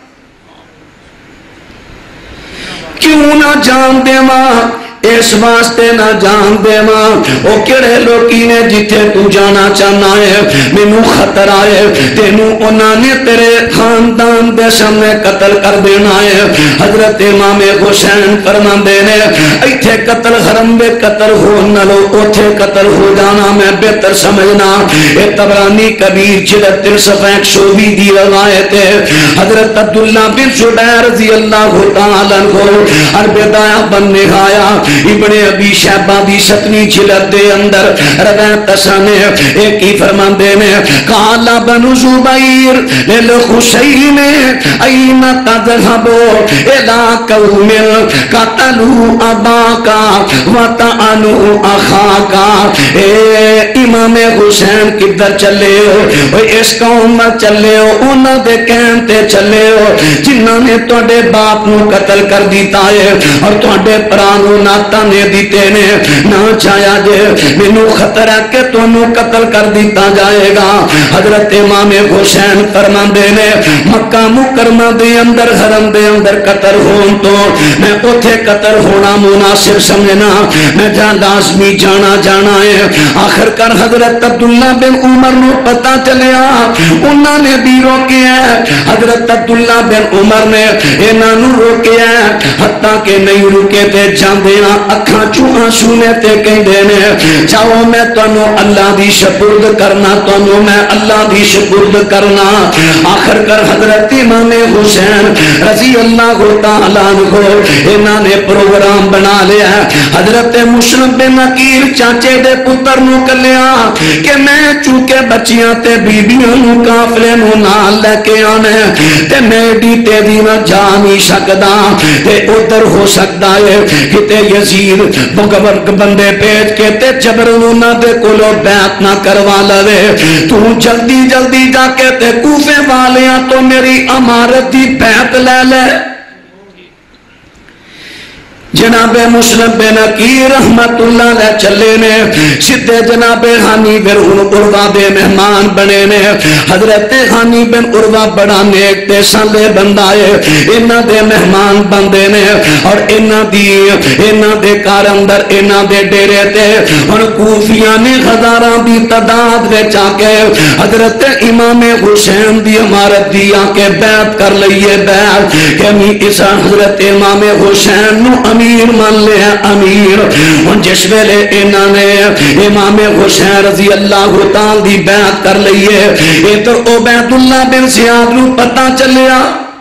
کیوں نہ جان دے ماں اس واسطے نہ جان دے ماں او کڑے لوکی نے جتھے تو جانا چاہنا ہے مینوں خطر آئے تینوں انہاں نے تیرے خاندان دے سامنے قتل کر دینا ہے حضرت امام حسین فرماندے نے ایتھے قتل حرم دے قتل ہو نہ لو اوتھے قتل ہو جانا میں بہتر سمجھنا اے طبرانی کبیر جلد 320 دی روایت ہے حضرت عبداللہ بن زبیر رضی اللہ تعالی عنہ البدایہ والنہایہ ابن ابی شیبہ دی 7ویں جلد دے اندر روایت سانے ایک ہی فرماندے نے قال ابن زبیر للحسین این تذهبوا الى قوم قتلوا اباك وطعنوا اخاك اے امام حسین کدھر چلے ہو اس قوم میں چلے ہو انہاں دے کہن تے چلے ہو جنہاں نے تواڈے باپ نو قتل کر دیتا ہے اور تواڈے پرا نو ناتا نے دیتے نے نہ چاہیا جے مینوں خطر ہے کہ تانوں قتل کر دیتا جائے گا حضرت امام حسین فرماندے نے مکہ مکرمہ دے اندر حرم دے اندر قتل ہون تو میں اوتھے قتل ہونا مناسب سمجھنا میں جہاں لازمی جانا ہے آخر کر حضرت عبداللہ بن عمر نو پتہ چلیا انہاں نے بھی روکیا حضرت عبداللہ بن عمر نے انہاں نو روکیا حتیٰ کہ نہیں رکے تے جاندے اکھاں چوں آنسو نے تے کہندے نے جاؤ میں تانوں اللہ دی سپرد کرنا، تانوں میں اللہ دی سپرد کرنا۔ آخر کر حضرت امام حسین رضی اللہ تعالیٰ عنہ انہاں نے پروگرام بنا لیا، حضرت مسلم بن عقیل چاچے دے پتر نو کلیا کہ میں چونکہ بچیاں تے بیبیاں نو قافلے نو نال لے کے آنے تے میں ڈی تیزی نہ جا نہیں سکدا تے ادھر ہو سکتا ہے کہ یزید مغرب بندے پیٹ کے تے جبرنہ دے کولو بیعت نہ کروا لے، تو جلدی جلدی جا کے تے کوفے والیاں تو میری امارت دی بیعت لے لے۔ جناب مسلم بن عقیل رحمت اللہ علیہ چلے نے سدھے جناب ہانی بن عروہ دے مہمان بنے نے۔ حضرت ہانی بن عروہ بڑا نیک تے سالے بندہ ہے، انہاں دے مہمان بندے نے اور انہاں دے کار اندر انہاں دے ڈیرے تے ہن کوفیاں نے ہزاراں دی تعداد وچ آ کے حضرت امام حسین دی عمارت دی آ کے بیعت کر لئیے بیعت کہ میں اس حضرت امام حسین نو امیر مان لے ہیں امیر۔ ان جس ویلے انہاں نے امام حسین رضی اللہ تعالی دی بیعت کر لئیے، ادھر عبید اللہ بن زیاد نو پتہ چلیا۔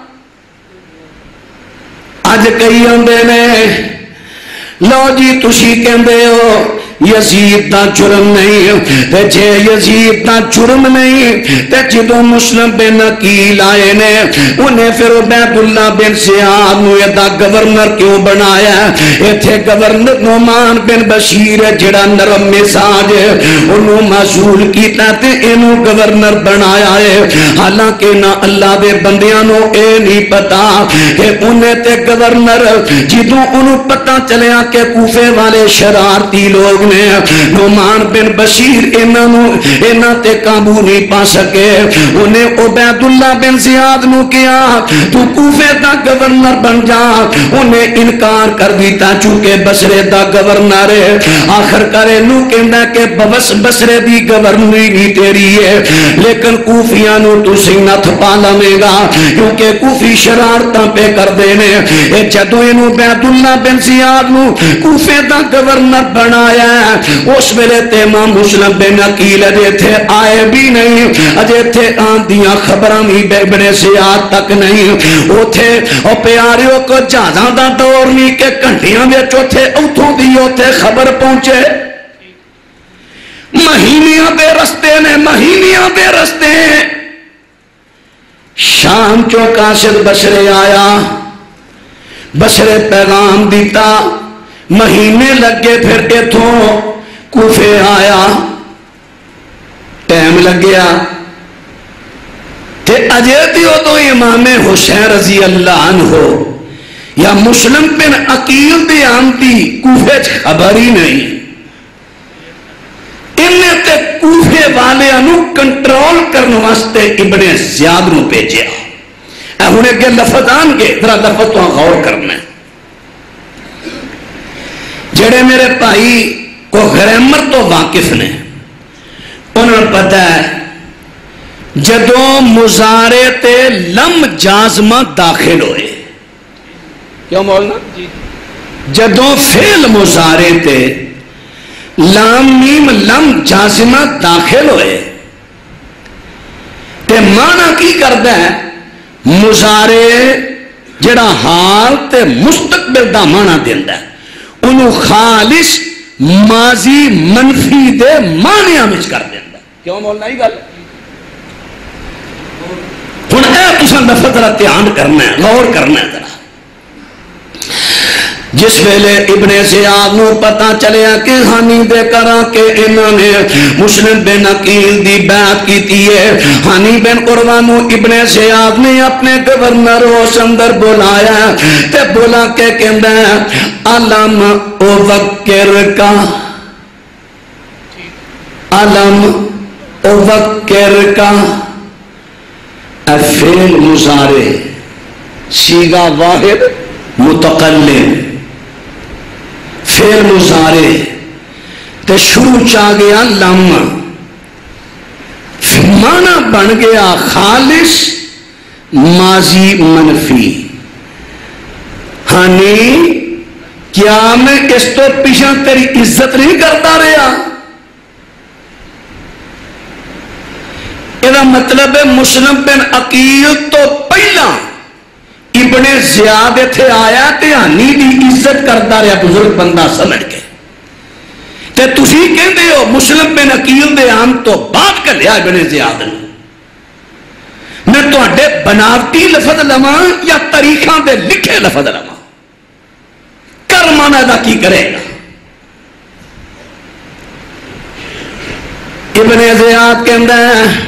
اج کئی آندے نے لو جی تسی کہندے ہو یزید دا جرم نہیں تے جے یزید دا جرم نہیں تے جدوں مسلم بن عقیل آئے نے انہیں پھر عبید اللہ بن زیاد نو دا گورنر کیوں بنایا؟ ایتھے گورنر نعمان بن بشیر جڑا نرم مزاج ہے انہوں معزول کیتا تے انہوں گورنر بنایا ہے، حالانکہ نہ اللہ دے بندیاں نو اے نہیں پتا کہ انہیں تے گورنر جدوں انہوں پتا چلیا کہ کوفے والے شرارتی لوگ نعمان بن بشیر انہاں تے قابو نہیں پا سکے، انہیں عبید اللہ بن زیاد نو کیا تو کوفے دا گورنر بن جا، انہیں انکار کر دیتا چونکہ بصرے دا گورنر ہے۔ آخر کرے نو کہندا کہ بصرے دی گورنری نہیں تیری ہے لیکن کوفیاں نو تو سینت پا لوے گا کیونکہ کوفی شرارتاں پہ کر دینے۔ جدوں انہوں عبید اللہ بن زیاد نو کوفے دا گورنر بنایا اس ویلے تے امام مسلم بن عقیل اجے تھے آئے بھی نہیں، اجے تھے آندیاں خبراں بھی بڑے زیاد تک نہیں، او تھے او پیاریوں کو جہازاں دا دور نہیں کہ گھنٹیاں وچ اوتھے اوتھوں دی اوتھے خبر پہنچے، مہینیاں دے رستے نے مہینیاں دے رستے۔ شام چو قاصد بصرے آیا، بصرے پیغام دیتا، مہینے لگے پھر ایتھوں کوفے آیا، ٹائم لگ گیا تے اجے دیو تو امام حسین رضی اللہ عنہ یا مسلم بن عقیل دی آمدی کوفے خبر ہی نہیں، انہیں تے کوفے والے انو کنٹرول کرنے واسطے ابن زیاد نو بھیجیا۔ ہنے کے لفظ آن کے ذرا لفظ تو غور کرنا ہے، جڑے میرے بھائی کو گرامر تو واقف نے انہوں نے پتہ ہے جدوں مضارع تے لم جازمہ داخل ہوئے، کیوں مولانا جدوں فعل مضارع تے لام میم لم جازمہ داخل ہوئے تے معنی کی کردا ہے؟ مضارع جڑا حال تے مستقبل دا معنی دیندا ہے انہوں خالص ماضی منفی دے معنیاں میں کر دینا۔ کیوں مولانا ہی گل ہن اے تساں لفظ ذرا دھیان کرنا ہے، غور کرنا ہے ذرا۔ جس ویلے ابن زیاد نو پتہ چلیا کہ ہانی دے کرا کہ انہوں نے مسلم بن عقیل دی بیعت کیتی ہے، ہانی بن عروہ نو ابن زیاد نے اپنے گورنر اس اندر بلایا تے بولا کہ کہندا ہے علم اوکر کا، علم اوکر کا فعل مضارع صیغہ واحد متقلب، فعل مضارع تے شروع چاہ گیا لم، معنی بن گیا خالص ماضی منفی، ہنی کیا میں اس تو پیچھے تیری عزت نہیں کرتا رہا؟ یہ مطلب ہے مسلم بن عقیل تو پہلا ابن زیاد اتھے آیا تے ہانی دی عزت کرتا رہا بزرگ بندہ سمجھ کے، تے تسی کہندے ہو مسلم بن عقیل دے آن تو بات کر لیا ابن زیاد نے۔ میں تو اڈے بناوٹی لفظ لما یا تاریخاں دے لکھے لفظ لما کر مانا دا کی کرے گا؟ ابن زیاد کہندہ ہے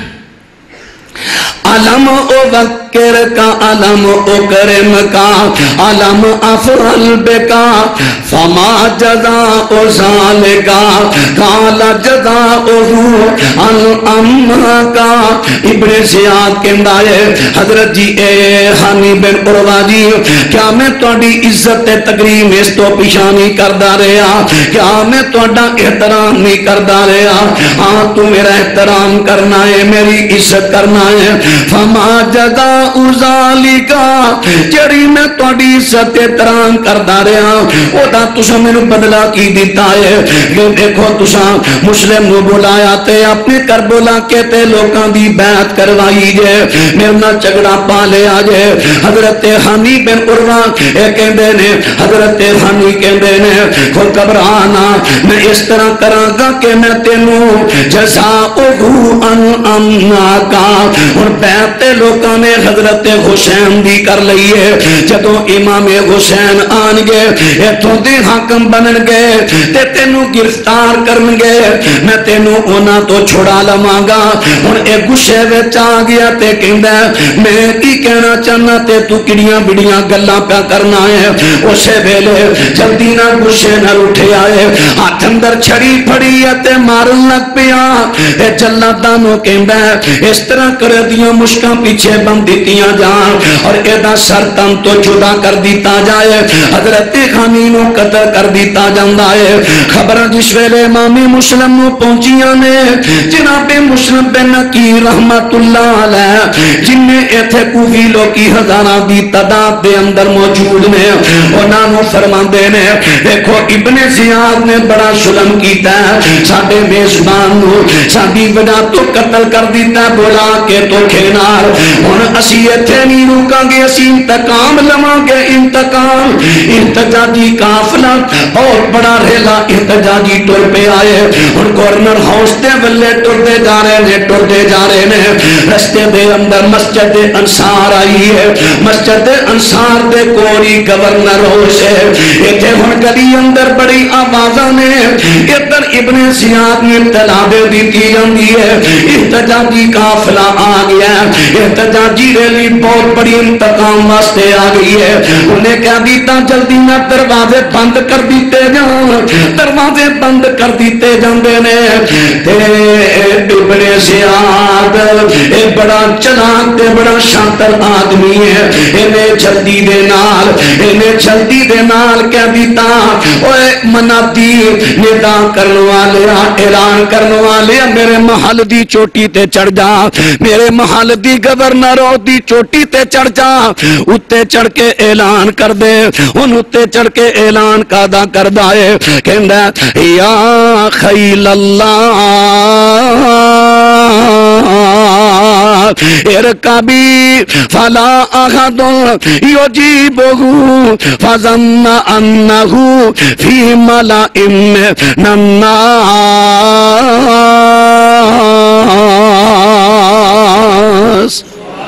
علم او وکر کا علم او کرم کا علم افعل بکا فما جزا او ذالکا قال جزا او الامہ کا۔ ابن زیاد کہندا ہے حضرت جی اے حانی بن عروہ جی کیا میں تہاڈی عزت تے تکریم اس تو پیچھے نہیں کردا رہا؟ کیا میں تہاڈا احترام نہیں کردا رہا؟ ہاں تو میرا احترام کرنا ہے، میری عزت کرنا ہے۔ فما جزاء ذالک جڑی میں تہاڈی عزت احترام کردا رہا او دا تساں مینوں بدلہ کی دیتا ہے کہ دیکھو تساں مسلم نو بلایا تے اپنے گھر بلا کے تے لوکاں دی بیعت کروائی جے، میرے نال جھگڑا پا لیا جے۔ حضرت حانی بن عروہ اے کہندے نے، حضرت حانی کہندے نے کوئی گھبرانا میں اس طرح کراں گا کہ میں تینوں جزاء ان امنا کا۔ اور بیعت لوکاں نے حضرت حسین دی کر لئیے، جدوں امام حسین آن گے ایتھوں دے حاکم بنن گے تے تینوں گرفتار کرن گے، میں تینوں انہاں تو چھڑا لواں گا۔ ہن اے غصے وچ آ گیا تے کہندا میں کی کہنا چاہنا تے تو کڑیاں بڑیاں گلاں پیا کرنا ہے۔ اسے ویلے جلدی نہ غصے نال اٹھیا ہے، ہاتھ اندر چھڑی پھڑی تے مارن لگ پیا۔ اے جلاداں نوں کہندا اس طرح کر دیاں مشکاں پیچھے بن دیتیاں جان اور ایدہ سر تن تو جدا کر دیتا جائے، حضرت حانی نو قتل کر دیتا جاندہ ہے۔ خبرہ جس ویلے امام مسلم نو پہنچیاں نے جناب مسلم بن عقیل رحمت اللہ علیہ جن نے ایتھے کوفی لوکی ہزارہ دی تعداد دے اندر موجود نے، انہاں نو فرماندے نے دیکھو ابن زیاد نے بڑا ظلم کیتا ہے، ساڈے میزبان نو ساڈی وجہ تو قتل کر دیتا بولا کہ تو کھینار ہن اسی ایتھے نہیں روکاں گے، اسی انتقام لواں گے۔ انتقام احتجاجی قافلہ بہت بڑا ریلا احتجاجی ٹر پہ آئے، ہن گورنر ہاؤس دے ولے ٹردے جا رہے نے، ٹردے جا رہے نے، رستے دے اندر مسجد انصار آئی ہے، مسجد انصار دے کوری گورنر ہاؤس ہے، ایتھے ہن گلی اندر بڑی آوازاں نے، ادھر ابن زیاد نے اطلاع دے دیتی جاندی ہے احتجاجی قافلہ آ گیا، احتجاجی ریلی بہت بڑی انتقام واسطے آ گئی ہے۔ انہیں کہہ دیتا جلدی نہ دروازے بند کر دیتے جان، دروازے بند کر دیتے جاندے نے۔ تے ابن زیاد اے بڑا چلاک تے بڑا شاطر آدمی ہے، انہیں جلدی دے نال کہہ دیتا اوے منادی ندا کرنے والے اعلان کرنے والے میرے محل دی چوٹی تے چڑھ جا، میرے محل دی گورنروں دی چوٹی تے چڑھ جا، اتے چڑھ کے اعلان کر دے۔ ان اتے چڑھ کے اعلان کادا کر دائے کہندہ یا خیل اللہ ارکبی فلا احد یجیبہ فظن انہ فی ملئ من الناس۔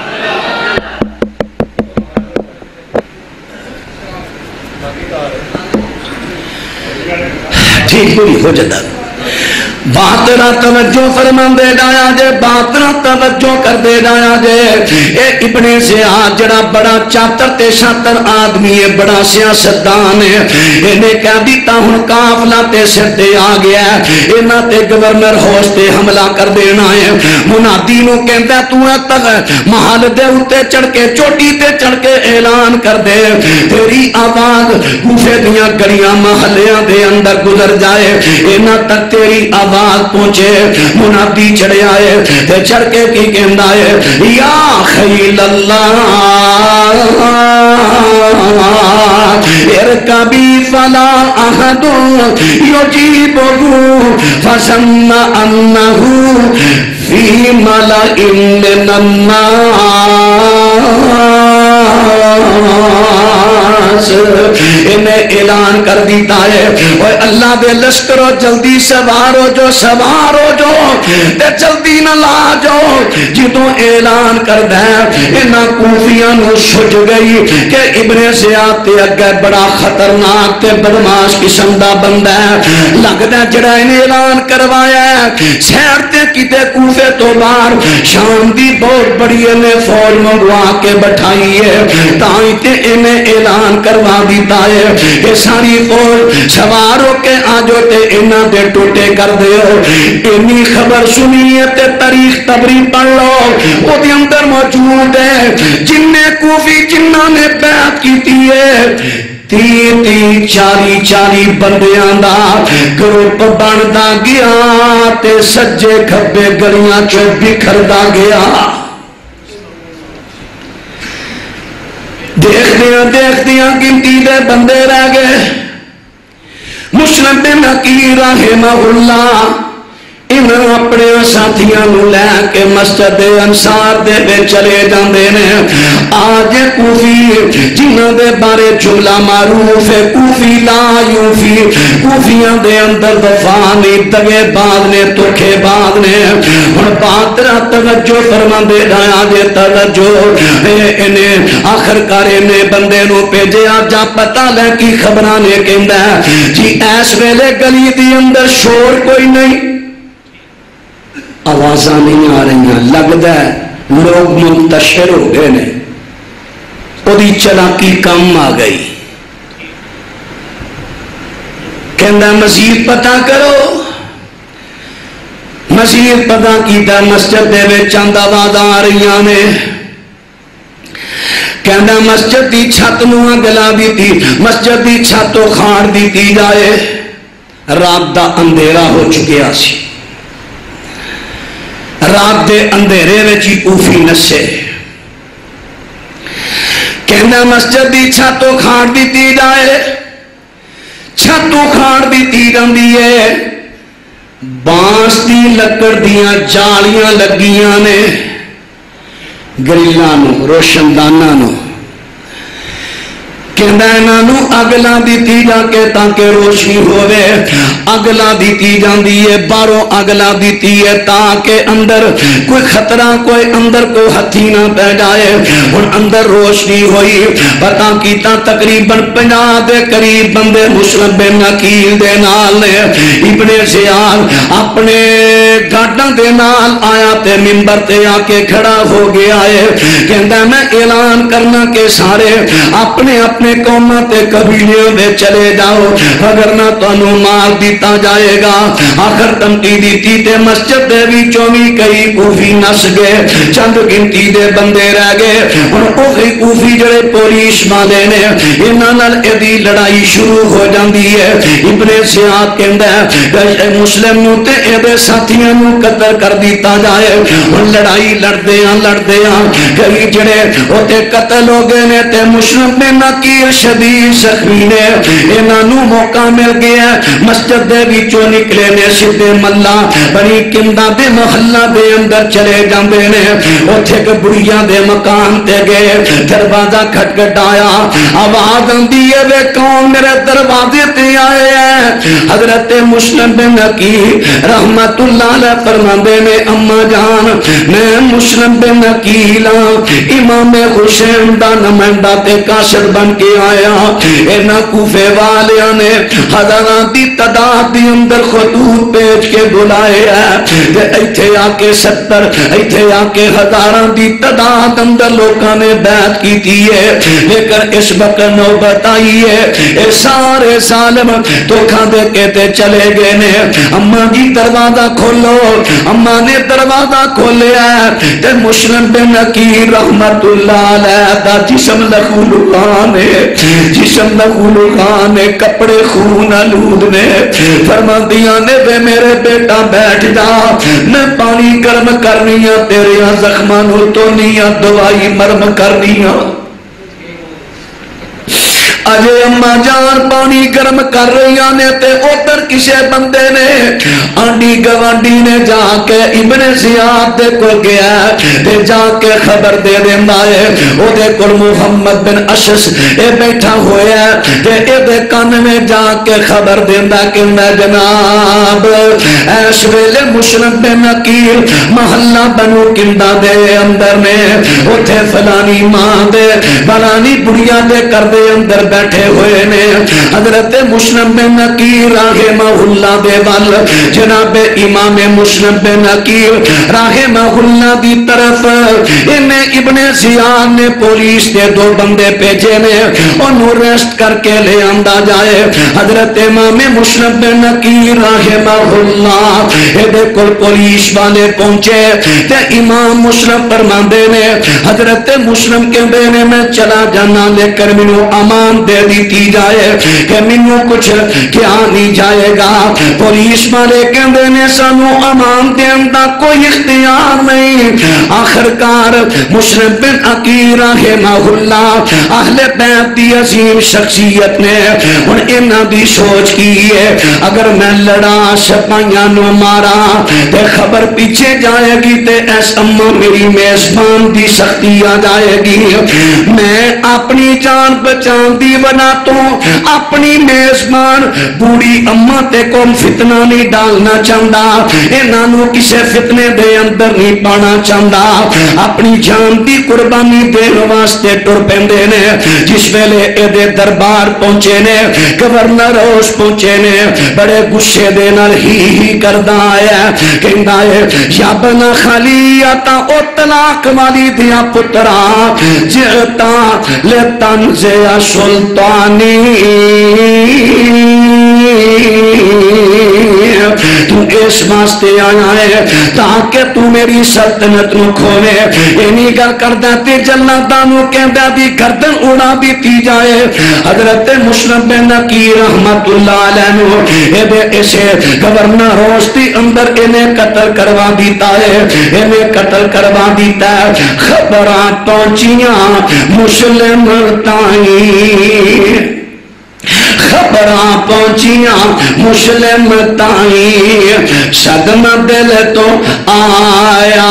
ٹھیک پوری ہو جاتا بات را توجہ فرمان دے جایا جے، بات را توجہ کر دے جایا جے۔ اے ابن زیاد جڑا بڑا چاتر تے شاطر آدمی ہے، بڑا سیاستدان ہے، انہیں کہہ دیتا ہن قافلہ تے سر تے آ گیا ہے، انہاں تے گورنر ہاؤس تے حملہ کر دینا ہے۔ منادی نو کہندا تو تک محل دے اتے چڑھ کے چوٹی تے چڑھ کے اعلان کر دے، تیری آواز کوفے دیاں گلیاں محلیاں دے اندر گزر جائے، انہاں تک تیری آواز آواز پہنچے منادی چڑھے آئے تے چڑھ کے کی کہندا ہے یا خیل اللہ ارکبی فلا احد یجیبہ فظن انہ فی ملئ من الناس انہیں اعلان کر دیتا ہے اوے اللہ دے لشکرو جلدی سوارو جو تے جلدی نہ لا جاؤ جدوں اعلان کر دے انہاں کوفیاں نو سج گئی کہ ابن زیاد تے اگے بڑا خطرناک تے بدماش قسم دا بندہ ہے لگدا جڑا انہیں اعلان کروایا ہے شہر تے کتے کوفے تو باہر شام دی بہت بڑی انہیں فوج منگوا کے بٹھائی ہے تائیں تے انہیں اعلان کروا دیتا ہے کہ ساری فوج سوار ہو کے آجو تے انہاں دے ٹوٹے کر دیو انہی خبر سنی ہے تے تاریخ تبری پڑھ لو وہ دی اندر موجود ہے جنہیں کوفی جنہاں نے بیعت کی ہے 30-40 بندیاں دا گروپ بندا گیا تے سجے کھبے گلیاں چوں بکھردا گیا دیکھدیاں گنتی دے بندے رہ گئے مسلم بن عقیل رحمہ اللہ انہوں اپنے ساتھیاں نو لے کے مسجد انصار دے بے چلے جاندے نے آج کوفی جنہاں دے بارے جملہ معروف ہے کوفی لا یوفی کوفیاں دے اندر دفانی دگے بعد نے ترکے بعد نے اور بات را توجہ فرمان دے جایا دے توجہ انہیں آخر کارے نے بندے نو پیجے آجا پتہ لے کی خبرانے کہندہ جی ایس ویلے گلی دی اندر شور کوئی نہیں آوازاں نہیں آ رہی ہیں لگتا ہے لوگ منتشر ہو گئے نے وہی چلاکی کم آ گئی کہندہ مزید پتہ کرو مزید پتہ کیتا مسجد دے میں چند آوازاں آ رہی ہیں کہندہ مسجد دی چھت نو گلا دیتی مسجد دی چھت تو کھاڑ دیتی جائے رات دا اندھیرا ہو چکیا سی رات دے اندھیرے وچی کوفی نسے کہنا مسجد دی چھتو کھاڑ دیتی جائے چھتو کھاڑ دیتی جاندی ہے بانس دی لکڑ دیاں جالیاں لگیاں نے گریلاں نو روشنداناں نو کہندہ انہوں اگلا دیتی جا کے تاکہ روشنی ہوئے اگلا دیتی جاندی ہے باروں اگلا دیتی ہے تاکہ اندر کوئی خطرہ کوئی اندر کوئی ہتھی نہ پہ جائے اور اندر روشنی ہوئی پتہ کیتا تقریباً 50 دے قریب بندے مسلم بن عقیل دے نال نے ابن زیاد اپنے گاڑاں دے نال آیا تے منبر تے آ کے کھڑا ہو گیا ہے کہندہ میں اعلان کرنا کہ سارے اپنے قوموں تے قبیلیوں میں چلے جاؤ اگر نہ تانوں مار دیتا جائے گا آخر تمکی دیتی تے مسجد دے وچوں وی کئی کوفی نس گئے چند گنتی دے بندے رہ گئے اور اوہی کوفی جڑے پولیس والے نے انہاں نال ایدی لڑائی شروع ہو جاندی ہے ابن زیاد کہندا ہے مسلم نو تے ایدے ساتھیاں نو قتل کر دیتا جائے اور لڑائی لڑدے ہاں کئی جڑے اوتے قتل ہو گئے نے تے مسلم بن عقیل شدید زخمی نے انہوں موقع مل گیا مسجد دے وچوں نکلے نے سدھے ملا بنی کندا دے محلہ دے اندر چلے جاندے نے اوتھے کہ بڑیاں دے مکان تے گئے دروازہ کھٹکھٹایا آواز آندی ہے وے کون میرے دروازے تے آئے ہیں حضرت مسلم بن عقیل رحمت اللہ علیہ فرماندے نے اما جان میں مسلم بن عقیل امام حسین دا نمائندہ تے قاصد بن کے آیا اینا کوفے والیاں نے ہزاران دی تعداد دی اندر خطوط پیج کے بلائے ہیں ایتھے آ کے 70 ایتھے آ کے ہزاران دی تعداد اندر لوگاں نے بیعت کی تھی ہے لیکن اس وقت نوبت آئی ہے اے سارے ظالم دھوکا دے کے تے چلے گئے ہوئے نے اما جی دروازہ کھولو اما نے دروازہ کھولیا تے مسلم بن عقیل رحمت اللہ علیہ دا جسم لخولان جسم لخولان کپڑے خون آلود نے فرما دیا نے بے میرے بیٹا بیٹھ جا میں پانی گرم کرنی ہوں تیرے زخمانوں تو نہیں دوائی مرم کرنی ہوں اجے اما جان پانی گرم کر رہی نے تے ادھر کسے بندے نے آنڈی گوانڈی نے جا کے ابن زیاد دے کو گیا تے جا کے خبر دے دیندا ہے او دے کول محمد بن اشس اے بیٹھا ہویا تے اے دے کان میں جا کے خبر دیندا کہ میں جناب اس ویلے مسلم بن عقیل محلہ بنو کندا دے اندر نے اوتھے فلانی ماں دے فلانی بڑیا دے کر دے اندر بیٹھے ہوئے نے حضرت مسلم بن عقیل رحمہ اللہ دے وال جناب امام مسلم بن عقیل رحمہ اللہ دی طرف انہیں ابن زیاد نے پولیس دے 2 بندے بھیجے نے انہوں ریسٹ کر کے لے آندا جائے حضرت امام مسلم بن عقیل رحمہ اللہ دے کول پولیس والے پہنچے تے امام مسلم فرماندے نے حضرت مسلم کہندے نے میں چلا جانا لیکن مینوں امان دے دیتی جائے کہ مینوں کچھ کیا نہیں جائے گا پولیس والے کہندے نے سانو امان دین دا کوئی اختیار نہیں آخرکار مسلم بن عقیل رحمہ اللہ اہل بیت دی عظیم شخصیت نے ہن انہاں دی سوچ کی ہے اگر میں لڑا سپاہیاں نو مارا تے خبر پیچھے جائے گی تے ایس اما میری میزبان دی سختی آ جائے گی میں اپنی جان بچان دی بنا تو اپنی میزبان بوڑی اما تے کوم فتنہ نہیں ڈالنا چاہتا انہاں نو کسے فتنے دے اندر نہیں پانا چاہتا اپنی جان دی قربانی دین واسطے ٹر پیندے نے جس ویلے اے دے دربار پہنچے نے گورنر ہاؤس پہنچے نے بڑے غصے دے نال ہی کردا آیا کہندا ہے یا بنا خلیتا او طلاق والی دیا پترا جتا لے تنزع سلطانی تو اس واسطے آیا ہے تاکہ تو میری سلطنت نو کھولے اینی گل کردا تے جنتاں نو کہندا دی گردن اڑا دیتی جائے حضرت مسلم بن عقیل رحمت اللہ علیہ نو اے دے اسے گورنر ہاؤس دی اندر انہیں قتل کروا دیتا ہے انہیں قتل کروا دیتا ہے خبراں پہنچیاں مسلم تائیں خبراں پہنچیاں مسلم تائیں صدمہ دل تو آیا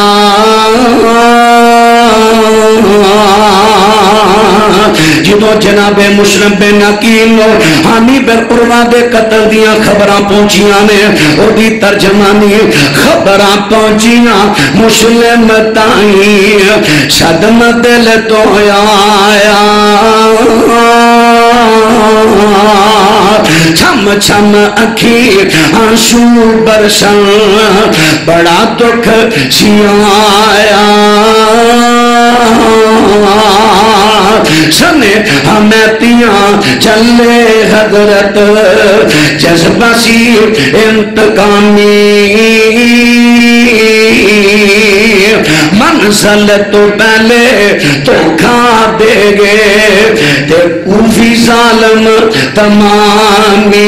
جدو جناب مسلم بن عقیل نو حامی بن عروہ دے قتل دیاں خبراں پہنچیاں نے او دی ترجمانی خبراں پہنچیاں مسلم تائیں صدمہ دل تو آیا چھم چھم اکھی آنسو برسن بڑا دکھ سیایا سنے حمیتیاں چلے حضرت جذبہ سی انتقامی منزل تو پہلے تو کھا دے گے تے کوفی ظالم تمامی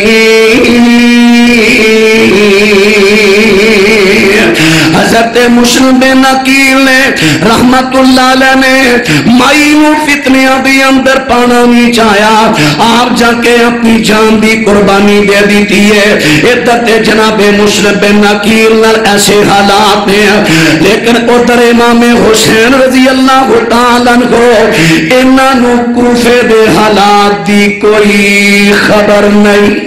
حضرت مسلم بن عقیل نے رحمت اللہ علیہ نے مائی نو فتنیاں بھی اندر پانا نہیں چاہیا آپ جا کے اپنی جان دی قربانی دے دیتی ہے عدت جناب مسلم بن عقیل نال ایسے حالات ہیں لیکن ادھر امام حسین رضی اللہ تعالیٰ عنہ انہاں نو کوفے دے حالات دی کوئی خبر نہیں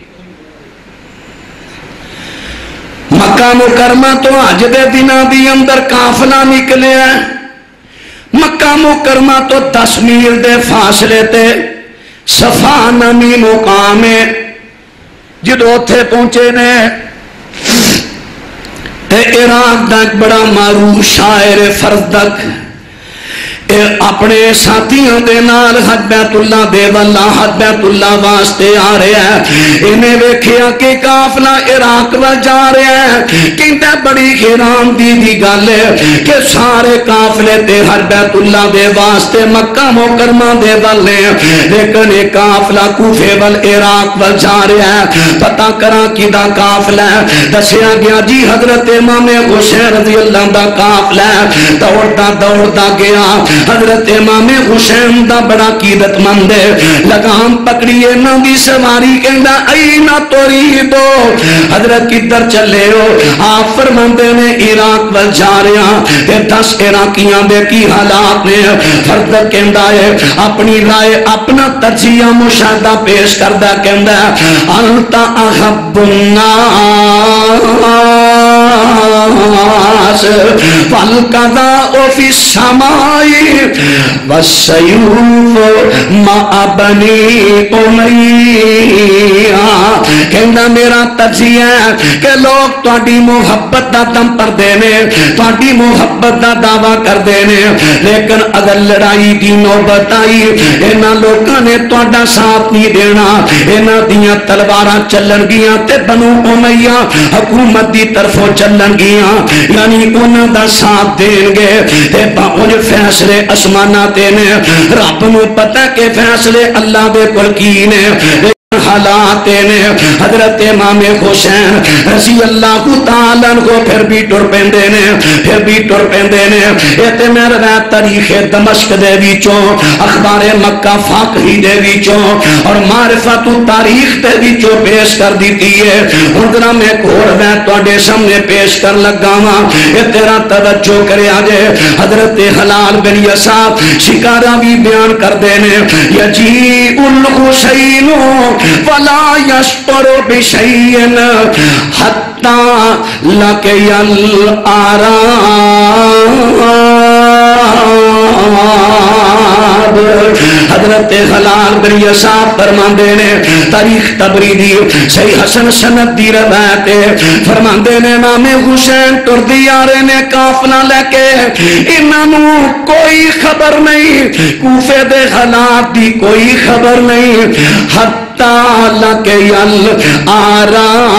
مکہ مکرمہ تو حج دے دناں دی اندر قافلہ نکلے ہیں مکہ مکرمہ تو 10 میل دے فاصلے تے صفا نامی مقام ہے جدو تھے پہنچے نے تے عراق دا ایک بڑا معروف شاعر فردق اپنے ساتھیوں دے نال حج بیت اللہ دے والا حج بیت اللہ واسطے آ رہا ہے. انہیں ویکھیا کہ قافلہ عراق ول جا رہا ہے. کہندا بڑی حیران دی گل ہے کہ سارے قافلے تے حج بیت اللہ دے واسطے مکہ مکرمہ دے ول نے, لیکن یہ قافلہ کوفے ول عراق ول جا رہا ہے. پتہ کراں کیدا قافلہ ہے؟ دسیا گیا جی حضرت امام حسین رضی اللہ دا قافلہ ہے. دوڑدا گیا. حضرت امام حسین دا بڑا عقیدت مند ہے. لگام پکڑی انہاں دی سواری, کہندا این تریدو, حضرت کدھر چلے ہو؟ آپ فرماندے نے عراق ول جا رہا. تے 10 عراقیاں دے کی حالات نے؟ فرد کہندا ہے اپنی رائے اپنا تجزیہ مشاہدہ پیش کردا, کہندا انت احب الناس والقضاء فی السماء والسیوف مع بنی امیہ. کہندا میرا تجزیہ ہے کہ لوگ تہاڈی محبت دا دم پر دینے, تہاڈی محبت دا دعویٰ کر دینے, لیکن اگر لڑائی دی نوبت آئی انہاں لوکاں نے تہاڈا ساتھ نہیں دینا. انہاں دیاں تلواراں چلن گیاں تے بنو امیہ حکومت دی طرفوں چلن گیاں, یعنی انہاں دا ساتھ دین گے تے باہر فیصلے اسمانہ تے نے. رب نو پتہ کہ فیصلے اللہ دے کول کی نے, حالات نے. حضرت امام حسین رضی اللہ تعالیٰ کو پھر بھی ٹر پیندے نے, پھر بھی ٹر پیندے نے. یہ تے میں روایت تاریخ دمشق دے وچوں, اخبار مکہ فقہی دے وچوں اور معرفت تاریخ دے وچوں پیش کر دیتی ہے. ہن ذرا میں ایک اور روایت تواڈے سامنے پیش کر لگا وا, یہ تیرا توجہ کریا جے. حضرت حلال بن یساف شکارا بھی بیان کر دینے, یجیء الحسین ولا یشعر بشیء حتی لقی الآراب. حضرت حلال بن یساف فرماندے نے, تاریخ طبری دی صحیح حسن سند دی روایت ہے, فرماندے نے امام حسین ٹردی آ رہے نے قافلہ لے کے, انہاں نو کوئی خبر نہیں, کوفے دے حالات دی کوئی خبر نہیں. حتی لقی الآراب,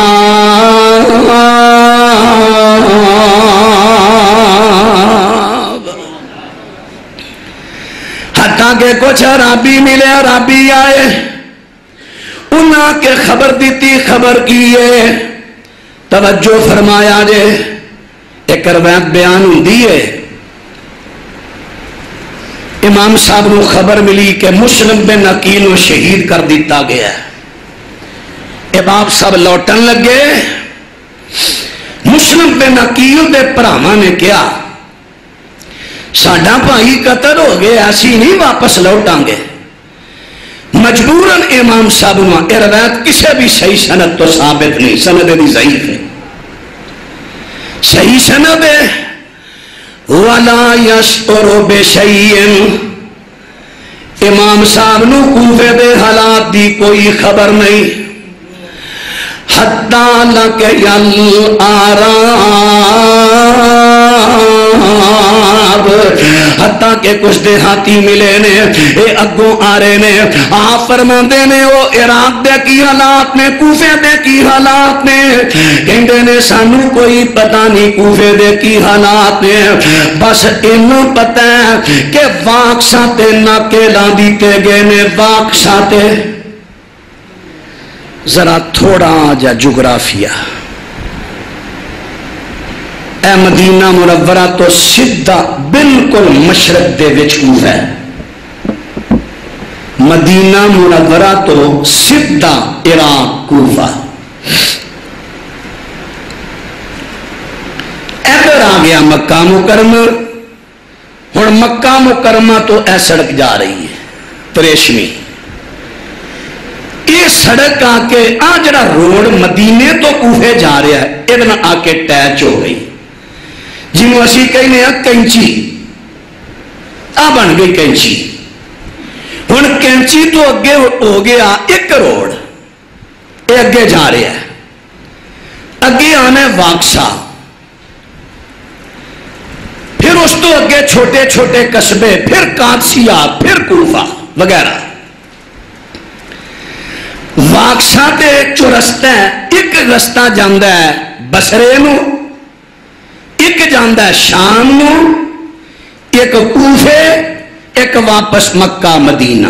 حتیٰ کہ کچھ عرابی ملے, عرابی آئے, انہاں کے خبر دیتی, خبر کیے. توجہ فرمایا جے, ایک روایت بیان ہوندی ہے امام صاحب کو خبر ملی کہ مسلم بن عقیل کو شہید کر دیتا گیا ہے. امام صاحب لوٹن لگے, مسلم بن عقیل دے بھراواں نے کیا ساڈا بھائی قتل ہو گیا, اسی نہیں واپس لوٹاں گے. مجبوراً امام صاحب نے, یہ روایت کسی بھی صحیح سند تو ثابت نہیں, سند بھی ضعیف ہے. صحیح سند ہے وَلَا يَشْعُرُ بِشَيْءٍ, امام صاحب نو کوفے دے حالات دی کوئی خبر نہیں. حَتَّى لَقِيَ الْآرَابَ, حتیٰ کہ کچھ دیہاتی ملے نے, اے اگوں آ رہے نے. آپ فرماندے نے وہ عراق دے کی حالات نے, کوفے دے کی حالات نے. کہندے نے سانو کوئی پتہ نہیں کوفے دے کی حالات نے, بس انہوں پتہ ہے کہ واقساں تے ناکے لاں دیتے گئے نے. واقساں تے ذرا تھوڑا جا جغرافیہ, اے مدینہ منورہ تو سدھا بالکل مشرق دے وچ کوفہ ہے. مدینہ منورہ تو سدھا عراق کوفہ. ادھر آ گیا مکہ مکرمہ. ہن مکہ مکرمہ تو اے سڑک جا رہی ہے تریشمی. یہ سڑک آ کے آ جڑا روڈ مدینے تو کوفے جا رہا ہے, ادھر آ کے ٹیچ ہو گئی, جنہوں اسی کہنے ہیں کینچی, آ بن گئی کینچی. ہن کینچی تو اگے ہو گیا ایک روڈ, یہ اگے جا رہا ہے. اگے آنا ہے واقسا, پھر اس تو اگے چھوٹے چھوٹے قصبے، پھر قادسیہ، پھر کوفہ وغیرہ۔ واکسا تے جو رستہ ہے، ایک رستہ جاندہ ہے بصرے نو، ایک جاندہ ہے شام نو، ایک کوفے، ایک واپس مکہ مدینہ۔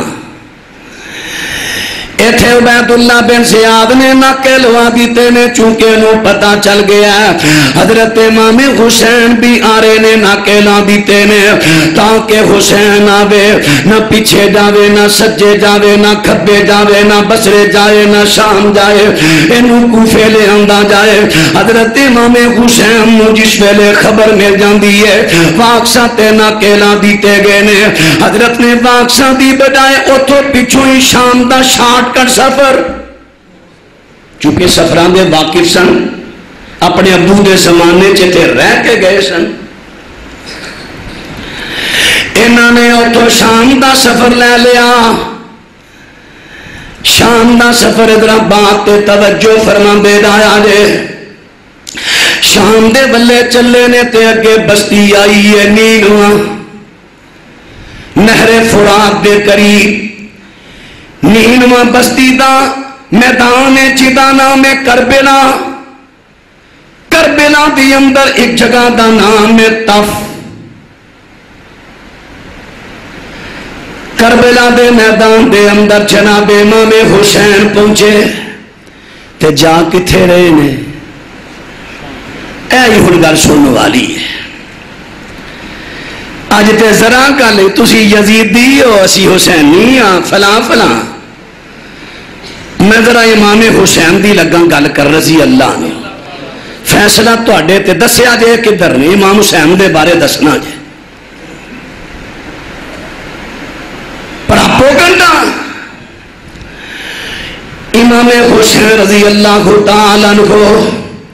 ایتھے عبید اللہ بن زیاد نے ناکے لوا دیتے نے، چونکہ انہوں پتہ چل گیا حضرت امام حسین بھی آرے نے ناکے لا دیتے نے، تاکہ حسین آوے نہ پیچھے جاوے، نہ سجے جاوے، نہ کھبے جاوے، نہ بصرے جائے، نہ شام جائے، انہوں کوفے لے آندہ جائے۔ حضرت امام حسین نو جس ویلے خبر مل جاندی ہے واکسا تے ناکے لا دیتے گئے نے، حضرت نے واکسا دی بجائے اتھو پیچھوں ہی شام دا شارٹ کٹ سفر، چونکہ سفران دے واقف سن، اپنے ابو دے زمانے چتے رہ کے گئے سن، انہوں نے اتھو شام دا سفر لے لیا۔ شام دا سفر ادھر بات تے توجہ فرما دے دایا جے، شام دے بلے چلے نے تے اگے بستی آئی ہے نینوا، نہر فرات دے قریب۔ نینوا بستی دا میدان جدا نام ہے کربلا، کربلا دی اندر ایک جگہ دا نام ہے تف۔ کربلا دے میدان دے اندر جناب امام حسین پہنچے تے جا کتھے رہے نے، اے ہن گل سننے والی ہے۔ آج تے ذرا گل تسی یزیدی ہو اسی حسینی ہاں فلاں فلاں، میں ذرا امام حسین دی لگا گل کر رضی اللہ نے، فیصلہ تواڈے تے دسیا جے کدھر نے امام حسین دے بارے دسنا جے، پراپوگنڈا۔ امام حسین رضی اللہ تعالیٰ عنہ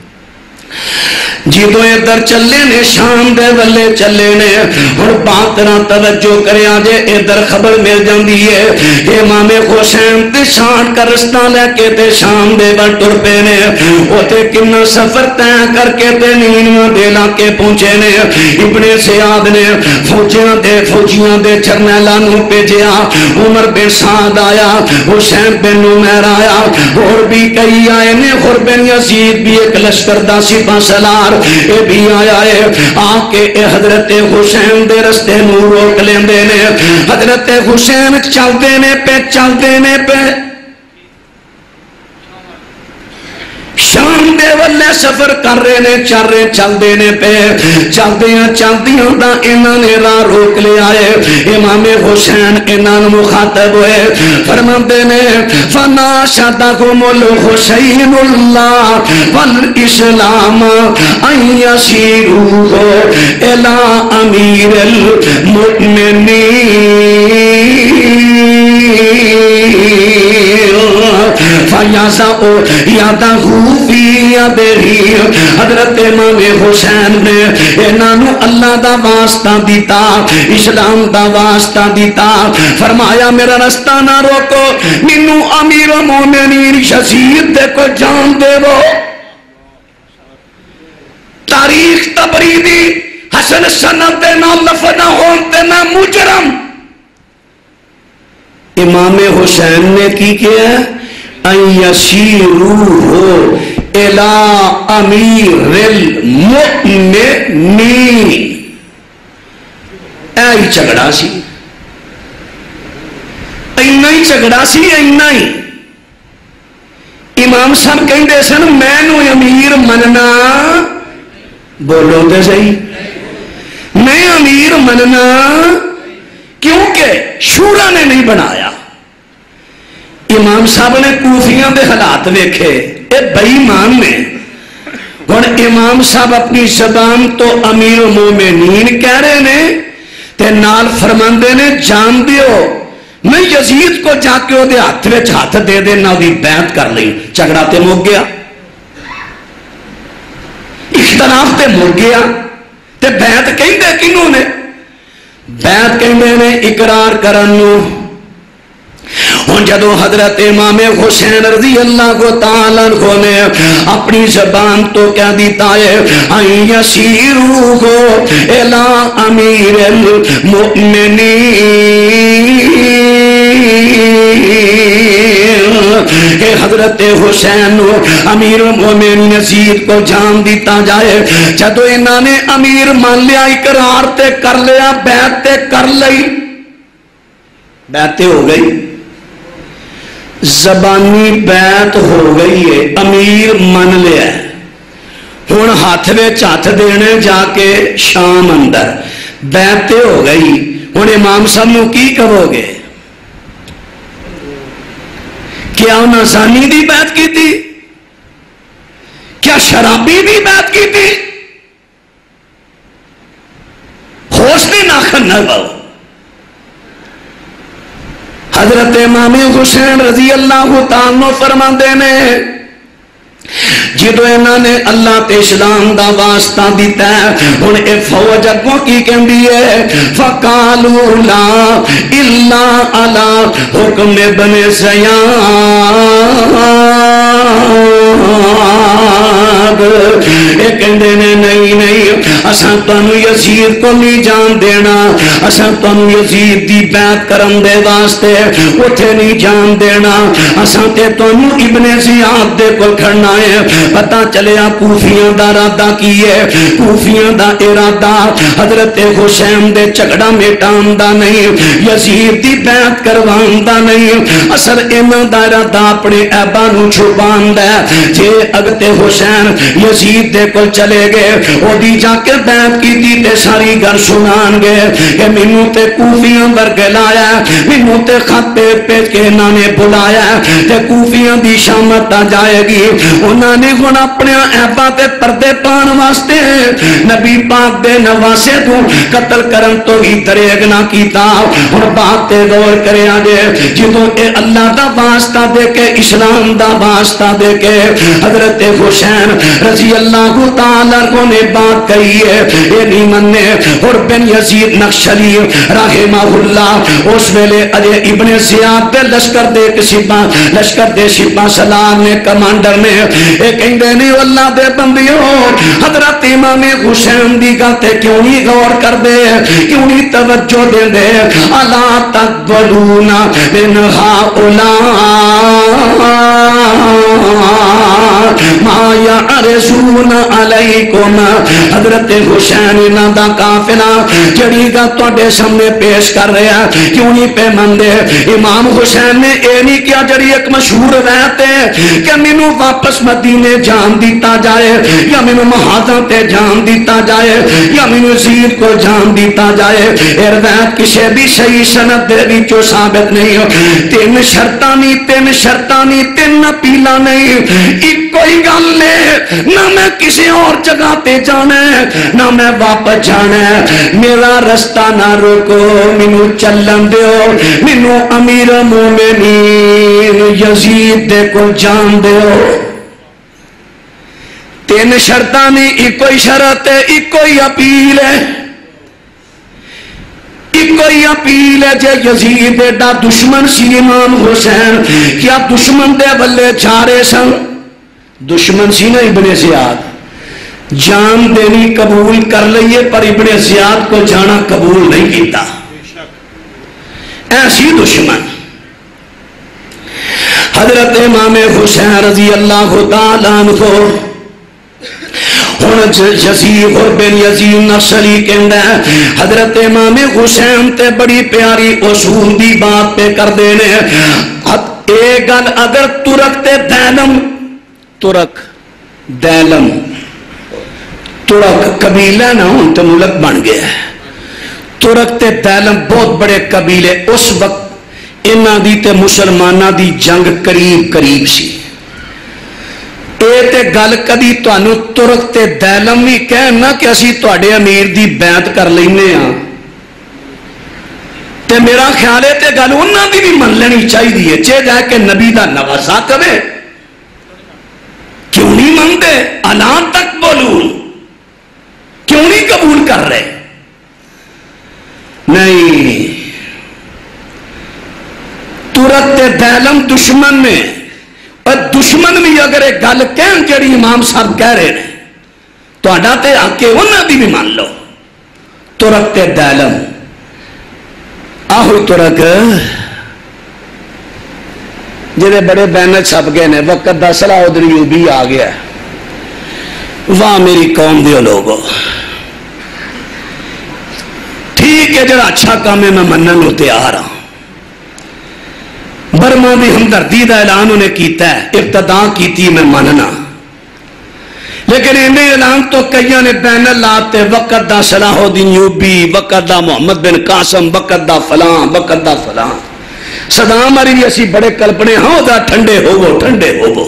جدو ادھر چلے نے شام دے والے چلے نے، اور بات نہ توجہ کرے آجے ادھر خبر مل جاندی ہے امام حسین تے شان کا رستہ لے کے تے شام دے وال ٹر پے نے، او تے کنا سفر طے کر کے تے نینواں دے علاقے پہنچے نے۔ ابن زیاد نے فوجیاں دے جرنیلاں نو بھیجیا، عمر بن سعد آیا، حسین بن نمیر آیا، اور بھی کئی آئے نے، اور بن یزید بھی ایک لشکر دا سپاہ سالار اے بھی آیا ہے، آکے اے حضرت حسین دے رستے نو روک لیندے نے۔ حضرت حسین چل دینے پہ شام دے والے سفر کر رہے نے، چل دینے پہ چلدیاں دا انہاں نے راہ روک لے آئے۔ امام حسین انہاں مخاطب ہوئے، فرماندے نے فناشدہم الحسین اللہ والاسلام ان یسیروا الی امیر المؤمنین فیاسعوا یدہ فی یدہ۔ حضرت امام حسین نے انہوں اللہ دا واسطہ دیتا، اسلام دا واسطہ دیتا، فرمایا میرا رستہ نہ روکو، مینوں امیر المومنین شہید دے کو جان دے وہ۔ تاریخ تبریدی حسن سند دے نہ لفظ ہون تے نہ مجرم۔ امام حسین نے کی کیا ہے؟ ان یسیروا الی امیر المؤمنین۔ اے ہی جھگڑا سی، اینا ہی جھگڑا سی، اینا ہی۔ امام صاحب کہیں دے سن میں نو امیر مننا، بولو دے صحیح، میں امیر مننا کیونکہ شورا نے نہیں بنایا۔ امام صاحب نے کوفیاں دے حالات دیکھے، اے بے ایمان نے، اور امام صاحب اپنی زبان تو امیر المومنین کہہ رہے نے تے نال فرماندے نے جان دیو میں یزید کو جا کے دے ہاتھ وچ ہاتھ دے دینا، دی بیعت کر لی، جھگڑا تے مک گیا، اختلاف تے مک گیا۔ تے بیعت کہندے کنوں نے؟ بیعت کہندے نے اقرار کرن نو، ہوں جدو حضرت امام حسین رضی اللہ تعالیٰ عنہ نے اپنی زبان تو کیا دیتا ہے این یسیروہ الی امیر المؤمنین کہ حضرت حسین امیر المؤمنین یزید کو جان دیتا جائے. جدو انہوں نے امیر مان لیا اقرار تے کر لیا بیعت تے کر لئی بیعت ہو گئی زبانی بیعت ہو گئی ہے امیر من لیا ہوں ہاتھ وچ ہاتھ دینے جا کے شام اندر بیعت ہو گئی ہوں امام صاحب نو کی کہو گے کیا انہاں زانی دی بیعت کی تھی کیا شرابی دی بیعت کی تھی ہوش نے ناخن نہ باؤ. حضرت امام حسین رضی اللہ تعالیٰ فرماندے نے جدو انہوں نے اللہ تے اسلام دا واسطہ دیتا ہے ہن اے فوج اگوں کی کہندی ہے فقالوا لا الا علی حکم ابن زیاد اے کہندے نے نہیں اساں تانوں یزید کو نہیں جان دینا اساں تانوں یزید دی بیعت کرن دے واسطے اوتھے نہیں جان دینا اساں تے تانوں ابن زیاد دے کول کھڑنا ہے. پتہ چلیا کوفیاں دا ارادہ کی ہے کوفیاں دا ارادہ حضرت حسین دے جھگڑا میٹان دا نہیں یزید دی بیعت کروان دا نہیں اثر انہاں دا ارادہ اپنے عیباں نوں چھپان دا جے اگتے حسین یزید دے کول چلے گئے او دی جا کے بیعت کیتی تے ساری گل سنان گے کہ مینوں تے کوفیاں ورگے لایا مینوں تے خط پیج کے انہاں نے بلایا تے کوفیاں دی شامت آ جائے گی انہاں نے ہن اپنے عیباں تے پردے پان واسطے نبی پاک دے نواسے تو قتل کرن تو ہی دریغ نہ کیتا. ہن بات تے غور کریا جے جدوں اے اللہ دا واسطہ دے کے اسلام دا واسطہ دے کے حضرت حسین رضی اللہ تعالیٰ عنہ نے بات کہی ہے اے نہیں مننے. اور بن یزید نقشلی رحمہ اللہ اس ویلے اجے ابن زیاد دے لشکر دے سپاہ سالار نے کمانڈر نے اے کہندے نے اللہ دے بندیوں حضرت امام حسین دی گل تے کیوں نہیں غور کردے کیوں نہیں توجہ دیندے الا تقبلون من هؤلاء ما یعرضون علیکم. حضرت حسین انہاں دا قافلہ جڑی گل تواڈے سامنے پیش کر رہا کیوں نہیں پہ مندے. امام حسین نے اے نہیں کیا جڑی ایک مشہور روایت ہے کہ مینوں واپس مدینے جان دیتا جائے یا مینوں محاذاں تے جان دیتا جائے یا مینوں یزید کو جان دیتا جائے. اے روایت کسے بھی صحیح سند دے وچوں ثابت نہیں. تین شرطاں نہیں تین اپیلاں نہیں ایک کوئی گل نے نہ میں کسی اور جگہ تے جانا ہے نہ میں واپس جانا ہے. میرا رستہ نہ روکو مینوں چلن دیو مینوں امیر مومنین یزید دے کو جان دیو. تین شرطاں نہیں ایک کوئی شرط ہے ایک کوئی اپیل ہے کوئی اپیل ہے. جے یزید ایڈا دشمن سی امام حسین کیا دشمن دے بلے چارے سن دشمن سی نا ابن زیاد جان دینی قبول کر لئیے پر ابن زیاد کو جانا قبول نہیں کیتا ایسی دشمن. حضرت امام حسین رضی اللہ تعالیٰ عنہ یزید اور بن یزید نقشلی کہندا ہے حضرت امام حسین تے بڑی پیاری اصول دی بات پہ کر دینے اے گل اگر ترک تے دیلم ترک قبیلہ نہ ہوں تو ملک بن گیا ہے. ترک تے دیلم بہت بڑے قبیلے اس وقت انہاں دی تے مسلمانہ دی جنگ قریب سی. اے تے گل کدی تانوں ترک تے دیلم بھی کہنا کہ اسی تواڈے امیر دی بیعت کر لینے ہاں تے میرا خیال ہے تے گل انہاں دی بھی من لینی چاہیے جے جائے کہ نبی دا نواسا کہے کیوں نہیں منگتے الا تقبلون کیوں نہیں قبول کر رہے. نہیں ترک دشمن نے، اور دشمن بھی اگر ایک گل کہن جڑی امام صاحب کہہ رہے ہیں تہاڈا تے آ کے انہاں دی بھی مان لو. ترک تے دائلم آہو ترک جہے بڑے بینر چھپ گئے نے وقت دا صلاح الدین ایوبی آ گیا. واہ میری قوم دیو لوگو، ٹھیک ہے جڑا اچھا کام ہے میں منن نو تیار ہاں. برما بھی ہمدردی دا اعلان انہیں کیتا ہے، ابتدا کیتی میں ماننا، لیکن انہیں اعلان تو کئیاں نے بینر لاتے وقت دا صلاح الدین ایوبی، وقت دا محمد بن قاسم، وقت دا فلاں، وقت دا فلاں. صدا ہماری بھی اسی بڑے کلپنے ہاں دا ٹھنڈے ہوو ٹھنڈے ہوو.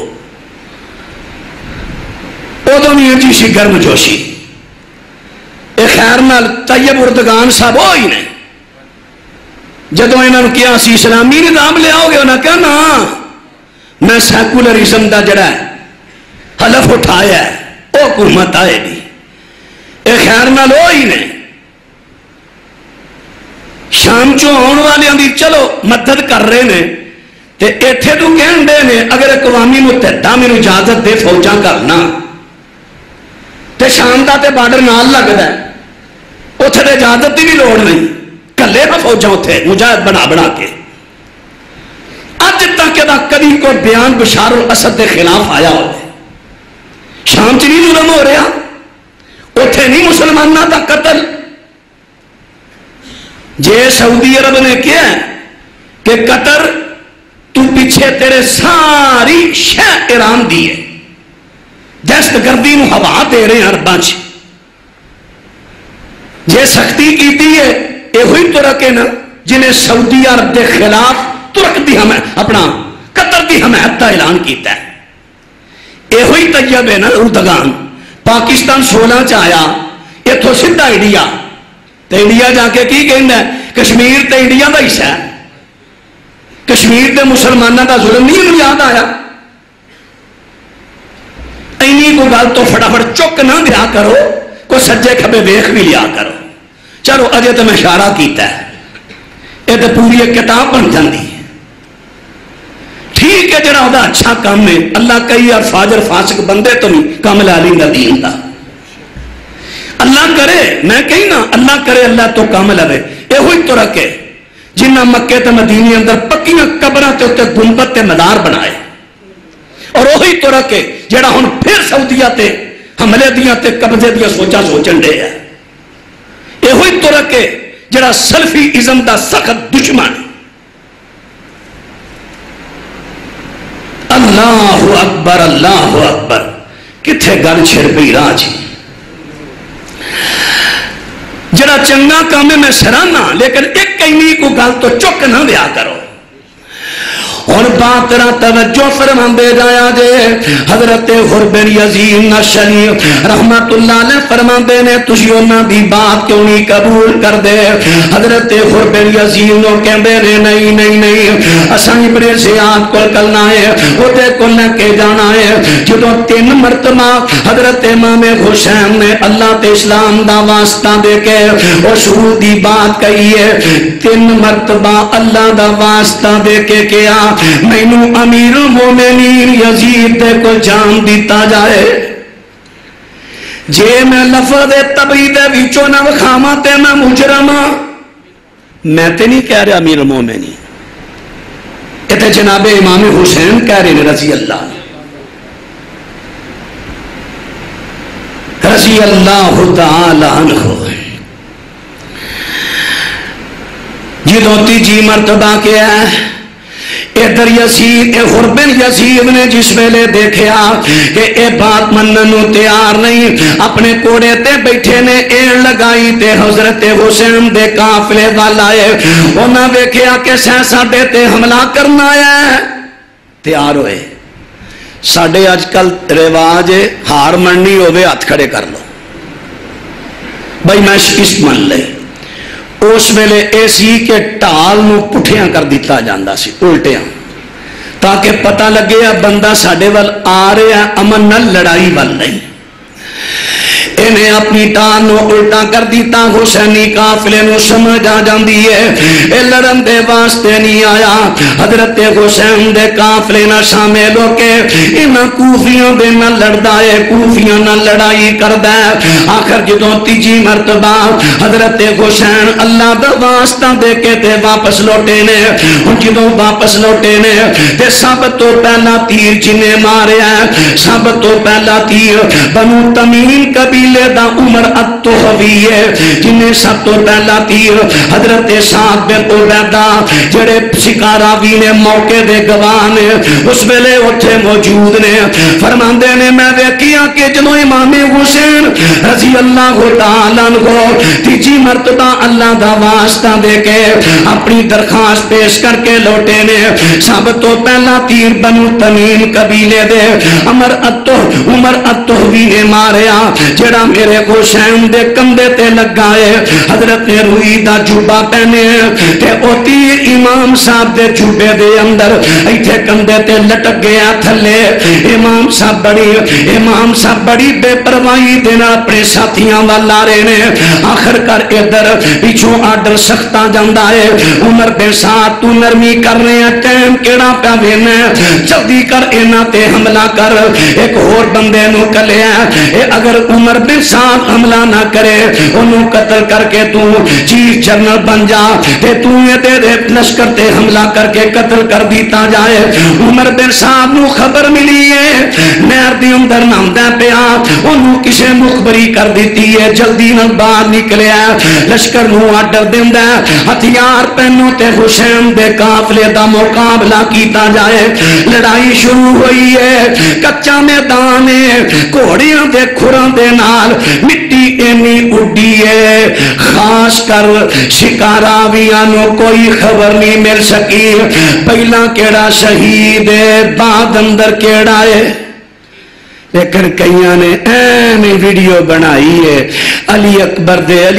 ادو بھی جی سی گرم جوشی. اے خیر نال طیب اردگان صاحب ہوئی نے جدو انہوں نے کیا سی اسلامی نظام لے آؤ گے، انہوں نے کہا نا میں سیکولرزم دا جڑا ہے حلف اٹھایا ہے وہ حکومت آئے گی. اے خیر نال ہوئی نے شام چو آنے والے دی چلو مدد کر رہے ہیں تے ایتھے تو کہن دے نے اگر اقوامی متحدہ میرے اجازت دے فوجاں کرنا تے شام دا تے بارڈر نال لگدا ہے، اتھے تے اجازت دی بھی لوڑ نہیں، کلے نہ فوجاں اتھے مجاہد بنا بنا کے. اج تک دا کبھی کوئی بیان بشار الاسد کے خلاف آیا ہو شام چ نہیں ظلم ہو رہا، اتھے نہیں مسلمانوں دا قتل. جے سعودی عرب نے کیا ہے کہ قطر تو پیچھے تیرے ساری شہ ایران دی ہے، دہشت گردی نو ہوا دے رہے ہیں عرباں چ. جے سختی کی ہے یہ ہوئی ترک ہے نا جنہیں سعودی عرب دے خلاف ترک دی اپنا قطر دی حمایت کا اعلان کیتا ہے. یہ ہوئی طیب ہے نا اردگان. پاکستان 16 چ آیا اتوں سیدھا انڈیا، تو انڈیا جا کے کی کہنا ہے کشمیر تے انڈیا دا حصہ ہے، کشمیر دے مسلمانوں دا ظلم نہیں انہوں یاد آیا. اینی کو گل تو فٹافٹ چک نہ دیا کرو، کوئی سجے کھبے ویخ بھی لیا کرو. چلو اجے تو میں اشارہ کیتا ہے، یہ تو پوری ایک کتاب بن جاتی ہے. ٹھیک ہے جڑا وہ اچھا کام ہے، اللہ کئی اور فاجر فاسق بندے تو نہیں کام لا لیں گا دین دا. اللہ کرے میں کہیں نا اللہ کرے اللہ تو کام لے. یہ ہوئی تو رکھے جنہ مکے تے مدینے اندر پکیاں قبراں تے اوتے گنبد تے مدار بنائے، اور وہی تو رکھے جڑا ہن پھر سعودیہ تے حملے دیاں تے قبضے دیاں سوچا سوچن دے ہے. یہ ہوئی تو رکھے جڑا سلفی ازم دا سخت دشمن. اللہ اکبر اللہ اکبر. کتھے گل چھڑ پئی راہ جی. جڑا چنگا کام ہے میں سراہنا، لیکن ایک کہیں کو گل تو چک نہ دیا کرو. اور بات را توجہ فرما دے جایا جے حضرت غر بن یزید نشری رحمت اللہ علیہ فرما دے نے تسی انہاں دی بات کیوں نہیں قبول کر دے. حضرت غر بن یزید نو کہندے نے نہیں نہیں نہیں اساں ابن زیاد کول کلنا ہے اوتے کول نہ کے جانا ہے. جدوں 3 مرتبہ حضرت امام حسین نے اللہ تے اسلام دا واسطہ دے کے اصول دی بات کہی ہے، 3 مرتبہ اللہ دا واسطہ دے کے کیا مینو امیر المومنین یزید دے کو جان دیتا جائے. جے میں لفظ تبعی دے وچوں نہ وکھاواں تے میں مجرم ہاں. میں تے نہیں کہہ رہا امیر المومنین، یہ تے جناب امام حسین کہہ رہے ہیں رضی اللہ تعالی عنہ. جدوں تیجی مرتبہ کیا ہے ادھر یزید غر بن یزید نے جس ویلے دیکھا کہ اے بات مننو تیار نہیں، اپنے کوڑے تے بیٹھے نے ایڑ لگائی تے حضرت حسین دے قافلے وال آئے. انہاں ویکھیا کہ ساڈے تے حملہ کرنا ہے، تیار ہوئے. ساڈے اج کل رواج ہے ہار مننی ہوے ہاتھ کھڑے کر لو بھائی میں شکست من لے. اس ویلے اے سی کہ ٹال نو پٹھیاں کر دیتا جاندا سی الٹیاں، تاکہ پتہ لگے بندہ ساڈے وال آ رہا امن نال لڑائی وال نہیں. انہیں اپنی ٹان نو الٹا کر دیتا حسینی قافلے نو سمجھ آ جاندی ہے اے لڑن دے واسطے نہیں آیا حضرت حسین دے قافلے نہ شامل ہو کے انہاں کوفیاں دے نہ لڑدا ہے کوفیاں نہ لڑائی کردا ہے آخر جدوں تیجی مرتبہ حضرت حسین اللہ دا واسطہ دے کے تے واپس لوٹے نے ہن جدوں واپس لوٹے نے تے سب تو پہلا تیر جنے ماریا ہے سب تو پہلا تیر بنو تمیم قبیلے دا عمر الطحوی ہے جنہیں سب تو پہلا تیر حضرت سعد بن عبیدہ جڑے شکاراوی نے موقع دے گواہ نے اس ویلے اتھے موجود نے فرماندے نے میں دیکھیا کہ جنہوں امام حسین رضی اللہ تعالیٰ عنہ تیجی مرتبہ اللہ دا واسطہ دے کے اپنی درخواست پیش کر کے لوٹے نے سب تو پہلا تیر بنو تمیم قبیلے دے عمر الطحوی نے ماریا جڑا میرے حسین دے کندھے تے لگا ہے حضرت نے روئی دا جوبہ پہنے تے او تیر امام صاحب دے جوبے دے اندر ایتھے کندھے تے لٹک گیا تھلے امام صاحب بڑی بے پرواہی دے نال اپنے ساتھیاں وال لا رہے نے آخر کر ادھر پیچھوں آرڈر سختا جاندا ہے عمر بن سعد تو نرمی کر رہے ہیں ٹائم کیڑا پیا وینا جلدی کر انہاں تے حملہ کر ایک اور بندے نو کلیا اے اگر عمر بن سعد حملہ نہ کرے انہوں قتل کر کے تو چیف جنرل بن جا تے تو یہ دے لشکر تے حملہ کر کے قتل کر دیتا جائے عمر بن سعد نو خبر ملی ہے نہر دی اندر نامدا پیا انہوں کسے مخبری کر دیتی ہے جلدی نال باہر نکلیا لشکر نو آرڈر دیندا ہتھیار پہنو تے حسین دے قافلے دا مقابلہ کیتا جائے لڑائی شروع ہوئی ہے کچا میدان ہے گھوڑیاں دے کھراں دے نال مٹی اینی اڈی ہے خاص کر شکاراویاں نو کوئی خبر نہیں مل سکی پہلا کیڑا شہید ہے بعد اندر کیڑا ہے لیکن کئیاں نے ایمی ویڈیو بنائی ہے علی اکبر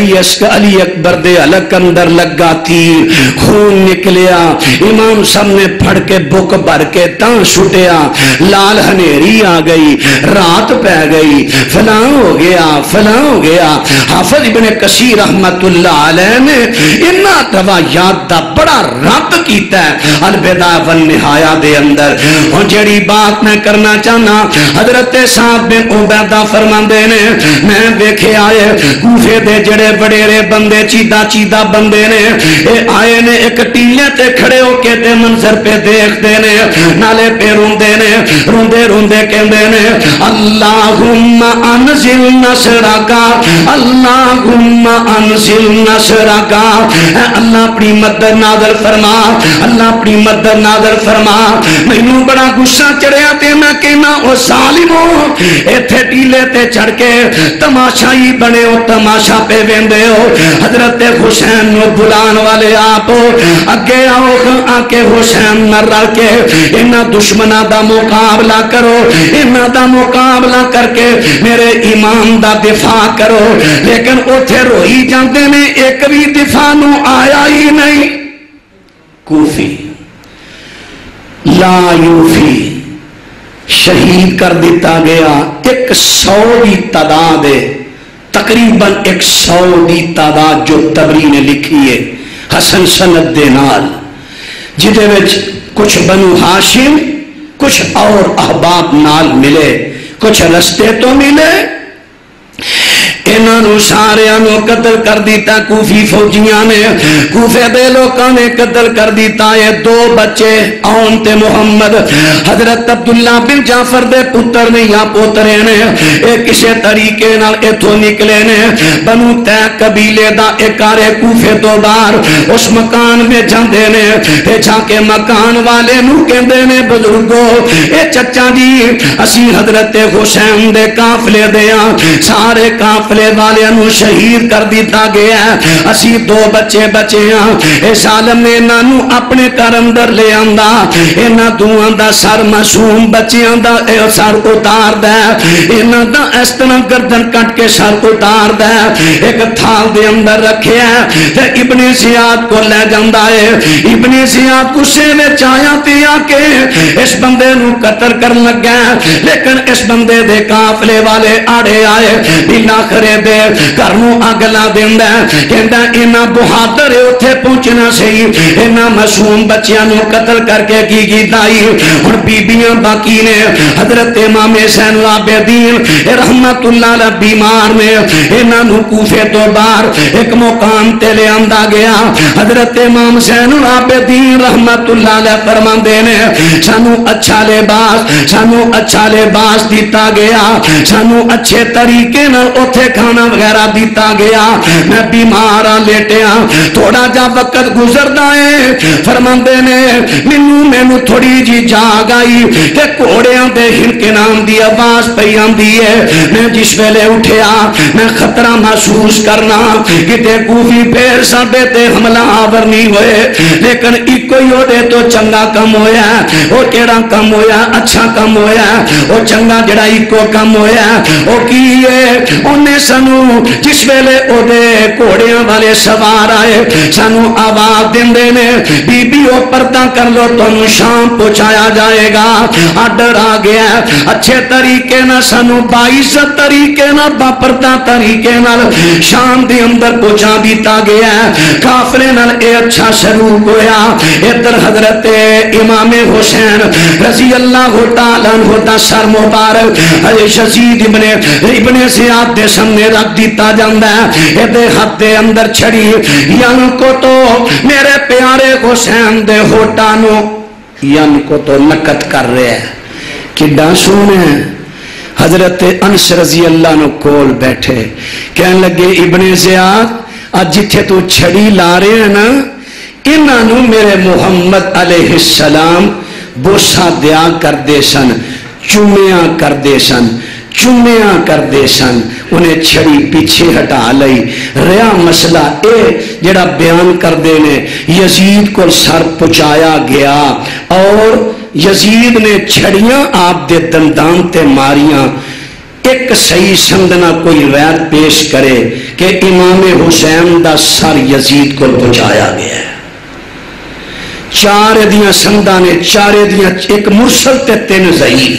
دے حلق اندر لگا تیر خون نکلیا امام صاحب نے پھڑ کے بک بھر کے تان شٹیا لال ہنیری آ گئی رات پہ گئی فلاں ہو گیا حافظ ابن کثیر رحمت اللہ علیہ نے انہا روایات دا بڑا رد کیتا ہے البدایہ والنہایہ دے اندر اور جڑی بات میں کرنا چاہنا حضرت سعد بن عبیدہ فرماندے نے میں دیکھے آئے کوفے دے جڑے بڑے بندے چیدہ بندے نے اے آئے نے ایک ٹیلے تے کھڑے ہو کے تے منظر پہ دیکھ دے نے نالے پہ روندے کہندے نے اللہم انزل نصرکا اللہم انزل نصرکا اے اللہ اپنی مدد نازل فرما اللہ اپنی مدد نازل فرما مینوں بڑا غصہ چڑھیا تے میں کہنا او ظالمو ایتھے ٹیلے تے چڑھ کے تماشائی بنے ہو تماشا پہ ویندے ہو حضرت حسین نو بلان والے آپ اگے آؤ آکے حسین نہ رل کے انہاں دشمنہ دا مقابلہ کرو انہاں دا مقابلہ کر کے میرے امام دا دفاع کرو لیکن اوتھے روئی جاندے نے ایک بھی دفاع نو آیا ہی نہیں کوفی لا یوفی شہید کر دیتا گیا 100 دی تعداد ہے تقریباً 100 دی تعداد جو تبری نے لکھی ہے حسن سند دے نال جدے وچ کچھ بنو ہاشم کچھ اور احباب نال ملے کچھ رستے تو ملے انہوں سارے قتل کر دیتا کوفی فوجیاں نے کوفے دے لوکاں نے قتل کر دیتا ہے 2 بچے آن تے محمد حضرت عبداللہ بن جعفر دے پتر نے یا پوترے نے ایک کسے طریقے نال ایتھوں نکلے نے بنو تے قبیلے دا اکارے کوفے تو بار اس مکان میں جاندے نے تے جا کے مکان والے نو کہندے نے بزرگو اے چچا جی اسی حضرت حسین دے قافلے دیاں سارے قافلے قافلے والوں شہید کر دیتا گیا ہے، اسی دو بچے بچے ہیں۔ اس عالم نے انہوں اپنے گھر اندر لے آندا، انہاں دوہاں دا سر معصوم بچیاں دا سر اتار دے، انہاں دا اس طرح گردن کٹ کے سر اتار دے، ایک تھال دے اندر رکھے ہیں تے ابن زیاد کو لے جاندا ہے۔ ابن زیاد غصے وچ آیا تے آ کے اس بندے نو قتل کرن لگا، لیکن اس بندے دے قافلے والے آڑے آئے، بلا کرے دے گھر نو اگ لا دیندا، کہندا انہاں بہادر اوتھے پہنچنا سی، انہاں معصوم بچیاں نو قتل کر کے کی کیتا ہی۔ ہن بیبیاں باقی نے، حضرت امام حسین العابدین رحمت اللہ علیہ بیمار نے، انہاں نو کوفے تو باہر ایک مقام تے لے آندا گیا۔ حضرت امام حسین العابدین رحمت اللہ علیہ فرماندے نے سانو اچھا لباس دیتا گیا، سانو اچھے طریقے نال اوتھے کھانا وغیرہ دیتا گیا۔ میں بیمار ہاں لیٹیا، تھوڑا جا وقت گزردا ہے، فرماندے نے مینوں تھوڑی جی جاگ آئی کہ گھوڑیاں دے ہلکنام دی آواز پئی آندی ہے۔ میں جس ویلے اٹھیا میں خطرہ محسوس کرنا کتے کوفی پھر ساڈے تے حملہ آور نہیں ہوئے، لیکن ایک ہی دے تو چنگا کم ہویا، وہ کیڑا کم ہویا؟ اچھا کم ہویا، وہ چنگا جڑا ایک کم ہویا وہ کی ہے؟ انہیں سانو جس ویلے او دے گھوڑیاں والے سوار آئے سانو آواز دیندے نے بی بی او پردہ کر لو تانوں شام پہنچایا جائے گا۔ آڈر آ گیا اچھے طریقے نہ سانو باعزت طریقے نہ باپردہ طریقے نہ شام دے اندر پہنچا دیتا گیا۔ کافرے نال اے اچھا سلوک ہویا۔ ادھر حضرت امام حسین رضی اللہ تعالیٰ عنہ دا سر مبارک یزید ابن زیاد دے سامنے رکھ دیتا جاندا ہے، ادھے ہاتھ دے اندر چھڑی ین کو تو میرے پیارے حسین دے ہوٹانو ین کو تو نکت کر رہے ہیں کہ سونے حضرت انس رضی اللہ عنہ کول بیٹھے کہنے لگے ابن زیاد آج جتھے تو چھڑی لا رہے ہیں نا انہوں میرے محمد علیہ السلام بوسا دیا کر دے سن، چومیاں کر دے سن، چومیاں کر دے سن، انہیں چھڑی پیچھے ہٹا لئی۔ رہا مسئلہ اے جڑا بیان کر دینے یزید کو سر پچایا گیا اور یزید نے چھڑیاں آپ دے دندان تے ماریاں۔ ایک صحیح سندنا کوئی روایت پیش کرے کہ امام حسین دا سر یزید کو پچایا گیا ہے۔ چار دیاں سندہ نے چارے دیاں ایک مرسل تے تین ضعیف۔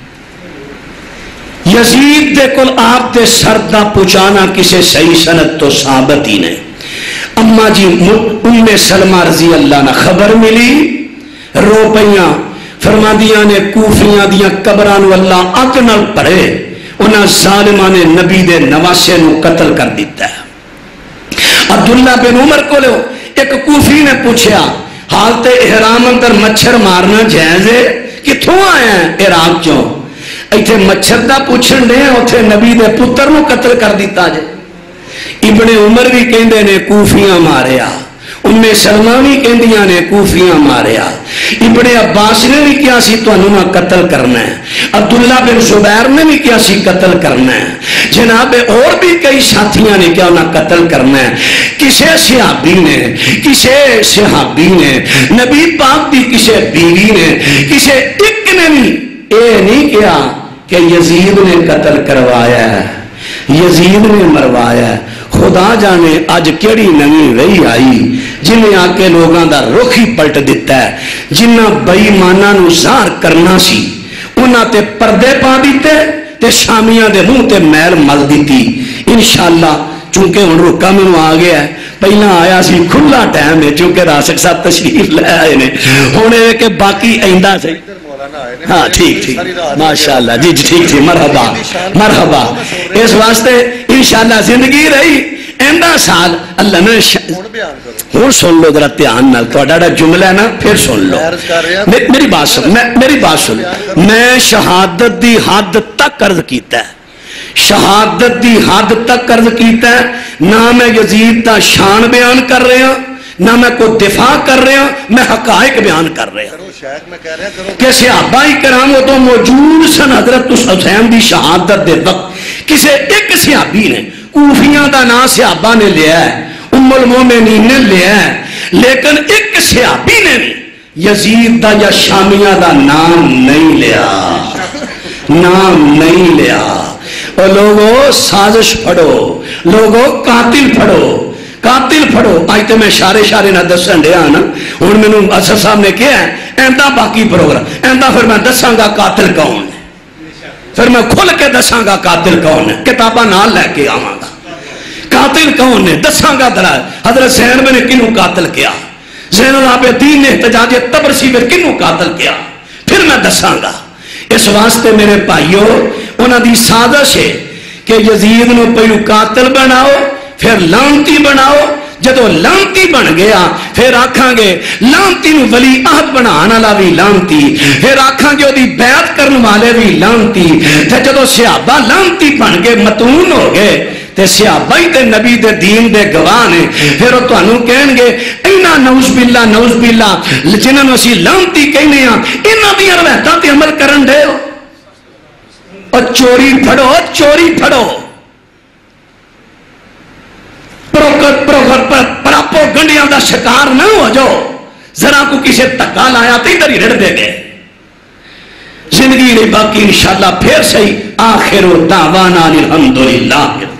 یزید دے کل آپ دے سر دا پچانا کسے صحیح سند تو ثابت ہی نہیں۔ اما جی ام سلمہ رضی اللہ نے خبر ملی رو پئیاں، فرما دیاں نے کوفیاں دیاں قبران واللہ اگ نال پڑے، انہاں ظالمان نے نبی دے نواسے نو قتل کر دیتا ہے۔ عبداللہ بن عمر کو لو ایک کوفی نے پوچھیا حالت احرام اندر مچھر مارنا جائز ہے؟ کتھوں آیا ہے عراق چوں؟ ایتھے مچھر دا پوچھن دے اوتھے نبی دے پتر نو قتل کر دیتا جائے۔ ابن عمر بھی کہندے نے کوفیاں ماریا، ام سلمہ بھی کہندیاں نے کوفیاں ماریا، ابن عباس نے بھی کیا سی تو انہوں قتل کرنا ہے، عبداللہ بن زبیر نے بھی کیا سی قتل کرنا ہے، جناب اور بھی کئی ساتھیاں نے کیا انہوں قتل کرنا ہے۔ کسے صحابی نے نبی پاک بھی کسے بیوی نے کسے ایک نے بھی اے نہیں کیا کہ یزید نے قتل کروایا ہے، یزید نے مروایا ہے۔ خدا جانے آج کیڑی نمی رہی آئی جنہیں آ کے لوگاں دا رخ ہی پلٹ دیتا ہے، جنہ بےایماناں نو ظاہر کرنا سی انہاں تے پردے پا دیتے تے شامیاں دے منہ تے میل مل دیتی۔ انشاءاللہ چونکہ ہن رکا مینوں آ گیا ہے، پہلا آیا سی کھلا ٹائم ہے چونکہ راسک صاحب تشریف لے آئے نے، ہن اے کہ باقی آئندہ سے ہاں ٹھیک ماشاءاللہ جی ٹھیک مرحبا مرحبا۔ اس واسطے انشاءاللہ زندگی رہی ایندہ سال اللہ نے ہوں سن لو ذرا دھیان نال تہاڈا جملہ ہے نا پھر سن لو میری بات سن میں شہادت دی حد تک عرض کیتا ہے، شہادت دی حد تک عرض کیتا ہے، نہ میں یزید دا شان بیان کر رہے ہیں نہ میں کوئی دفاع کر رہے ہیں، میں حقائق بیان کر رہے ہیں کہ صحابہ کرام وہ تو موجود سن حضرت حسین دی شہادت دے وقت کسے ایک صحابی نے کوفیاں دا نام صحابہ نے لیا ہے، ام المومنین نے لیا ہے، لیکن ایک صحابی نے بھی یزید دا یا شامیہ دا نام نہیں لیا، نام نہیں لیا۔ اور لوگوں سازش پڑھو، لوگوں قاتل پڑھو، قاتل پڑھو۔ آج تو میں اشارے نہ دسن دیا نا، ہوں میں نے اصل صاحب نے کیا ہے ایندہ باقی پروگرام ایندہ پھر میں دساں گا قاتل کون ہے، پھر میں کھل کے دساں گا قاتل کون ہے، کتاباں نال لے کے آواں گا قاتل کون ہے، دساں گا درا حضرت زین میں نے کنوں قاتل کیا، زین العابدین نے احتجاج طبرسی میں کنوں قاتل کیا، پھر میں دساں گا۔ اس واسطے میرے بھائیو انہاں دی سازش ہے کہ یزید نو پہلو قاتل بناؤ پھر لعنتی بناؤ، جدو لعنتی بن گیا پھر آکھاں گے لعنتی نو ولی عہد بنانا والا بھی لعنتی، پھر آکھاں گے دی بیعت کرنے والے بھی لعنتی، تے جدو صحابہ لعنتی بن گئے متون ہو گئے تے صحابہ ہی تے نبی دے دین دے گواہ نے، پھر وہ تانوں کہن گے اینا نعوذ باللہ جنہاں نوں اسی لعنتی کہنے ہاں انہاں دی روایتاں تے عمل کرن دے ہو۔ اور چوری پھڑو، چوری پھڑو، پراپو گنڈیاں دا شکار نہ ہو جاؤ، ذرا کو کسی تکا لایا تو ادھر ہی رڑ دے گئے۔ زندگی نہیں باقی انشاءاللہ پھر صحیح، آخر دعوانا الحمدللہ۔